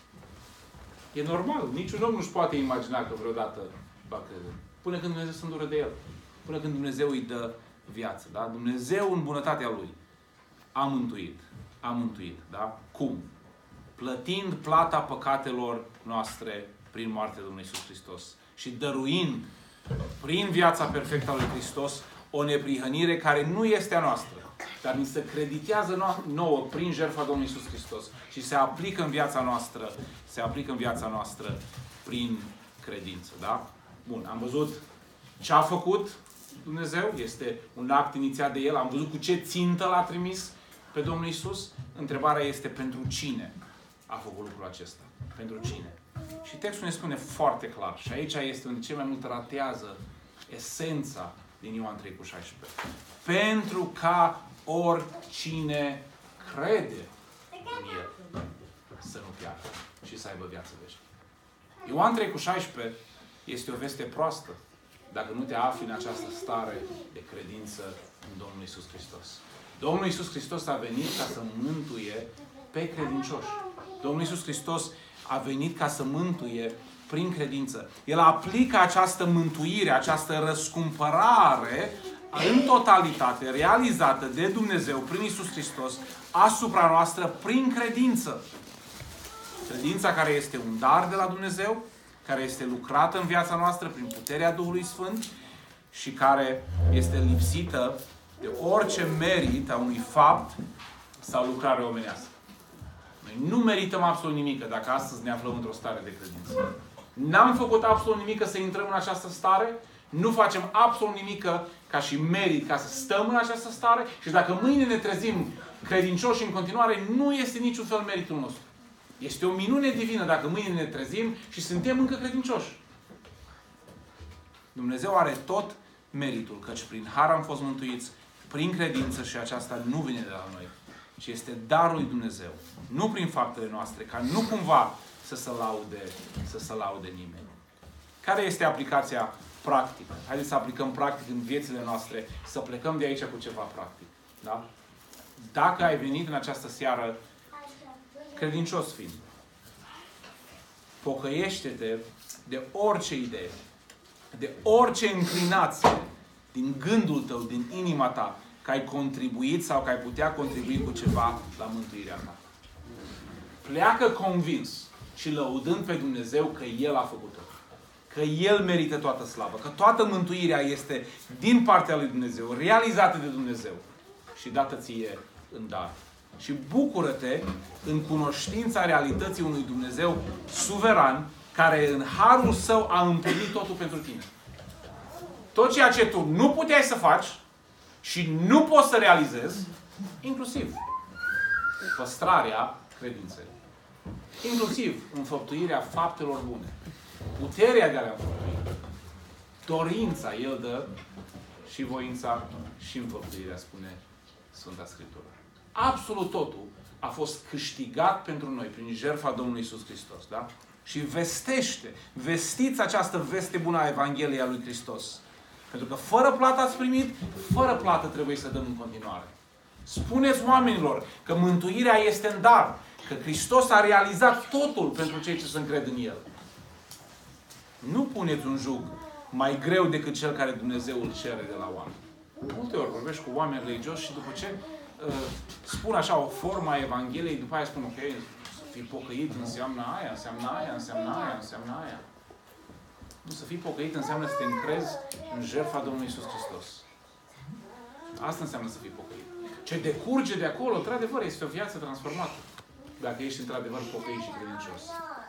E normal. Niciun om nu-și poate imagina că vreodată va crede. Până când Dumnezeu se îndură de el. Până când Dumnezeu îi dă viață. Da? Dumnezeu, în bunătatea Lui, a mântuit. A mântuit. Da? Cum? Plătind plata păcatelor noastre prin moartea Domnului Iisus Hristos. Și dăruind, prin viața perfectă a lui Hristos, o neprihănire care nu este a noastră, dar ni se creditează nouă prin jertfa Domnului Iisus Hristos și se aplică în viața noastră, prin credință, da? Bun, am văzut ce a făcut Dumnezeu, este un act inițiat de El, am văzut cu ce țintă l-a trimis pe Domnul Iisus. Întrebarea este pentru cine a făcut lucrul acesta? Pentru cine? Și textul ne spune foarte clar, și aici este unde cel mai mult ratează esența din Ioan 3:16. Pentru ca oricine crede în El să nu piară și să aibă viață veșnică. Ioan 3:16 este o veste proastă dacă nu te afli în această stare de credință în Domnul Iisus Hristos. Domnul Iisus Hristos a venit ca să mântuie pe credincioși. Domnul Iisus Hristos a venit ca să mântuie prin credință. El aplică această mântuire, această răscumpărare în totalitate, realizată de Dumnezeu prin Iisus Hristos, asupra noastră prin credință. Credința care este un dar de la Dumnezeu, care este lucrată în viața noastră prin puterea Duhului Sfânt și care este lipsită de orice merit a unui fapt sau lucrare omenească. Noi nu merităm absolut nimic dacă astăzi ne aflăm într-o stare de credință. N-am făcut absolut nimic să intrăm în această stare, nu facem absolut nimic ca și merit ca să stăm în această stare și dacă mâine ne trezim credincioși în continuare, nu este niciun fel meritul nostru. Este o minune divină dacă mâine ne trezim și suntem încă credincioși. Dumnezeu are tot meritul, căci prin har am fost mântuiți, prin credință și aceasta nu vine de la noi, ci este darul lui Dumnezeu. Nu prin faptele noastre, ca nu cumva să se laude nimeni. Care este aplicația practică? Haideți să aplicăm practic în viețile noastre, să plecăm de aici cu ceva practic. Da? Dacă ai venit în această seară credincios fiind, pocăiește-te de orice idee, de orice înclinație din gândul tău, din inima ta, că ai contribuit sau că ai putea contribui cu ceva la mântuirea ta. pleacă convins și lăudând pe Dumnezeu că El a făcut-o. Că El merită toată slava, că toată mântuirea este din partea lui Dumnezeu, realizată de Dumnezeu și dată ție în dar. Și bucură-te în cunoștința realității unui Dumnezeu suveran, care în harul său a împlinit totul pentru tine. Tot ceea ce tu nu puteai să faci și nu poți să realizezi, inclusiv păstrarea credinței, inclusiv înfăptuirea faptelor bune, puterea de a le înfăptui, dorința El dă și voința și înfăptuirea, spune Sfânta Scriptură. Absolut totul a fost câștigat pentru noi prin jertfa Domnului Iisus Hristos, da? Și vestiți această veste bună a Evangheliei a lui Hristos. Pentru că fără plată ați primit, fără plată trebuie să dăm în continuare. Spuneți oamenilor că mântuirea este în dar, că Hristos a realizat totul pentru cei ce se încred în El. Nu puneți un jug mai greu decât cel care Dumnezeu îl cere de la oameni. Multe ori vorbești cu oameni religioși și după ce spun așa o formă a Evangheliei, după aia spun, ok, să fii pocăit înseamnă aia, înseamnă aia, înseamnă aia, înseamnă aia. Nu, să fii pocăit înseamnă să te încrezi în jertfa Domnului Iisus Hristos. Asta înseamnă să fii pocăit. Ce decurge de acolo, într-adevăr, este o viață transformată. Dacă ești într-adevăr pocăit și credincios.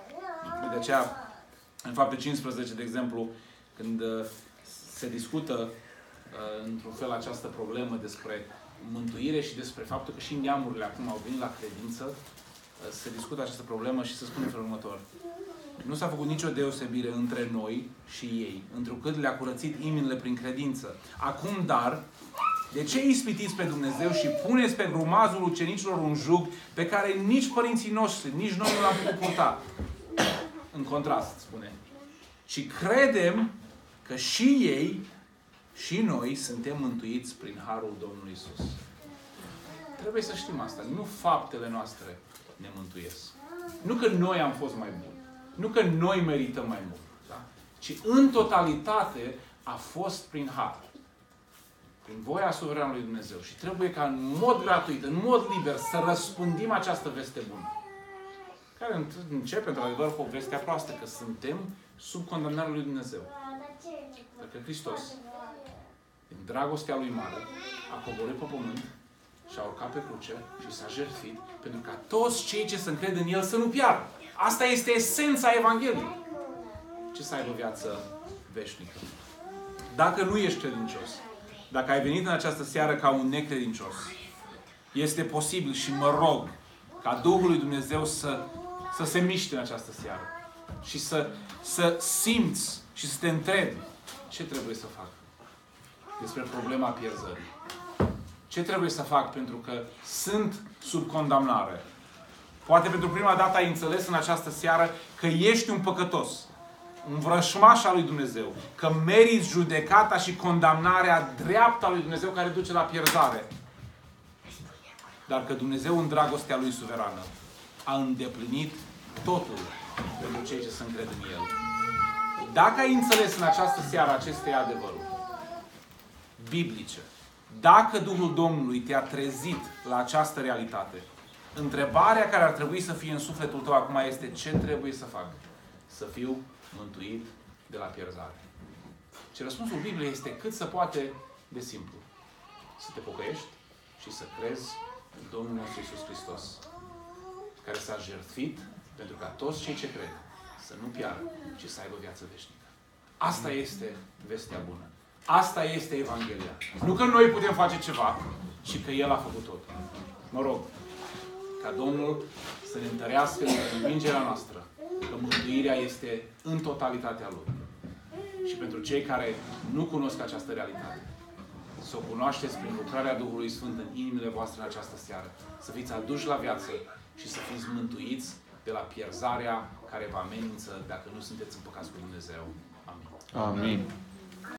De aceea, în Fapte 15, de exemplu, când se discută într-un fel această problemă despre mântuire și despre faptul că și neamurile acum au venit la credință, se discută această problemă și se spune în felul următor. Nu s-a făcut nicio deosebire între noi și ei, întrucât le-a curățit inimile prin credință. Acum, dar, de ce ispitiți pe Dumnezeu și puneți pe grumazul ucenicilor un jug pe care nici părinții noștri, nici noi nu l-am putut purta? În contrast, spune. Și credem că și ei și noi suntem mântuiți prin harul Domnului Iisus. Trebuie să știm asta. Nu faptele noastre ne mântuiesc. Nu că noi am fost mai buni. Nu că noi merităm mai mult. Da? Ci în totalitate a fost prin har. Prin voia suverană lui Dumnezeu. Și trebuie ca în mod gratuit, în mod liber, să răspândim această veste bună. Care începe, într-adevăr, cu o vestea proastă, că suntem sub condamnarea lui Dumnezeu. Pentru că Hristos, în dragostea lui mare, a coborât pe pământ și a urcat pe cruce și s-a jertfit pentru ca toți cei ce se încred în El să nu piardă. Asta este esența Evangheliei. Ce să aibă viață veșnică. Dacă nu ești credincios, dacă ai venit în această seară ca un necredincios, este posibil și mă rog ca Duhul lui Dumnezeu să se miște în această seară și să simți și să te întrebi ce trebuie să fac despre problema pierzării. Ce trebuie să fac pentru că sunt sub condamnare. Poate pentru prima dată ai înțeles în această seară că ești un păcătos, un vrășmaș al lui Dumnezeu, că meriți judecata și condamnarea dreaptă a lui Dumnezeu care duce la pierzare. Dar că Dumnezeu în dragostea Lui suverană a îndeplinit totul pentru cei ce se încred în El. Dacă ai înțeles în această seară aceste adevăruri biblice, dacă Duhul Domnului te-a trezit la această realitate, întrebarea care ar trebui să fie în sufletul tău acum este: ce trebuie să fac? Să fiu mântuit de la pierzare. Și răspunsul Bibliei este cât se poate de simplu. Să te pocăiești și să crezi în Domnul nostru Iisus Hristos, care s-a jertfit pentru ca toți cei ce cred să nu piară, ci să aibă viață veșnică. Asta este vestea bună. Asta este Evanghelia. Nu că noi putem face ceva, ci că El a făcut tot. Mă rog, ca Domnul să ne întărească în convingerea noastră că mântuirea este în totalitatea Lui. Și pentru cei care nu cunosc această realitate, să o cunoașteți prin lucrarea Duhului Sfânt în inimile voastre în această seară. Să fiți aduși la viață și să fiți mântuiți de la pierzarea care vă amenință dacă nu sunteți împăcați cu Dumnezeu. Amin. Amin.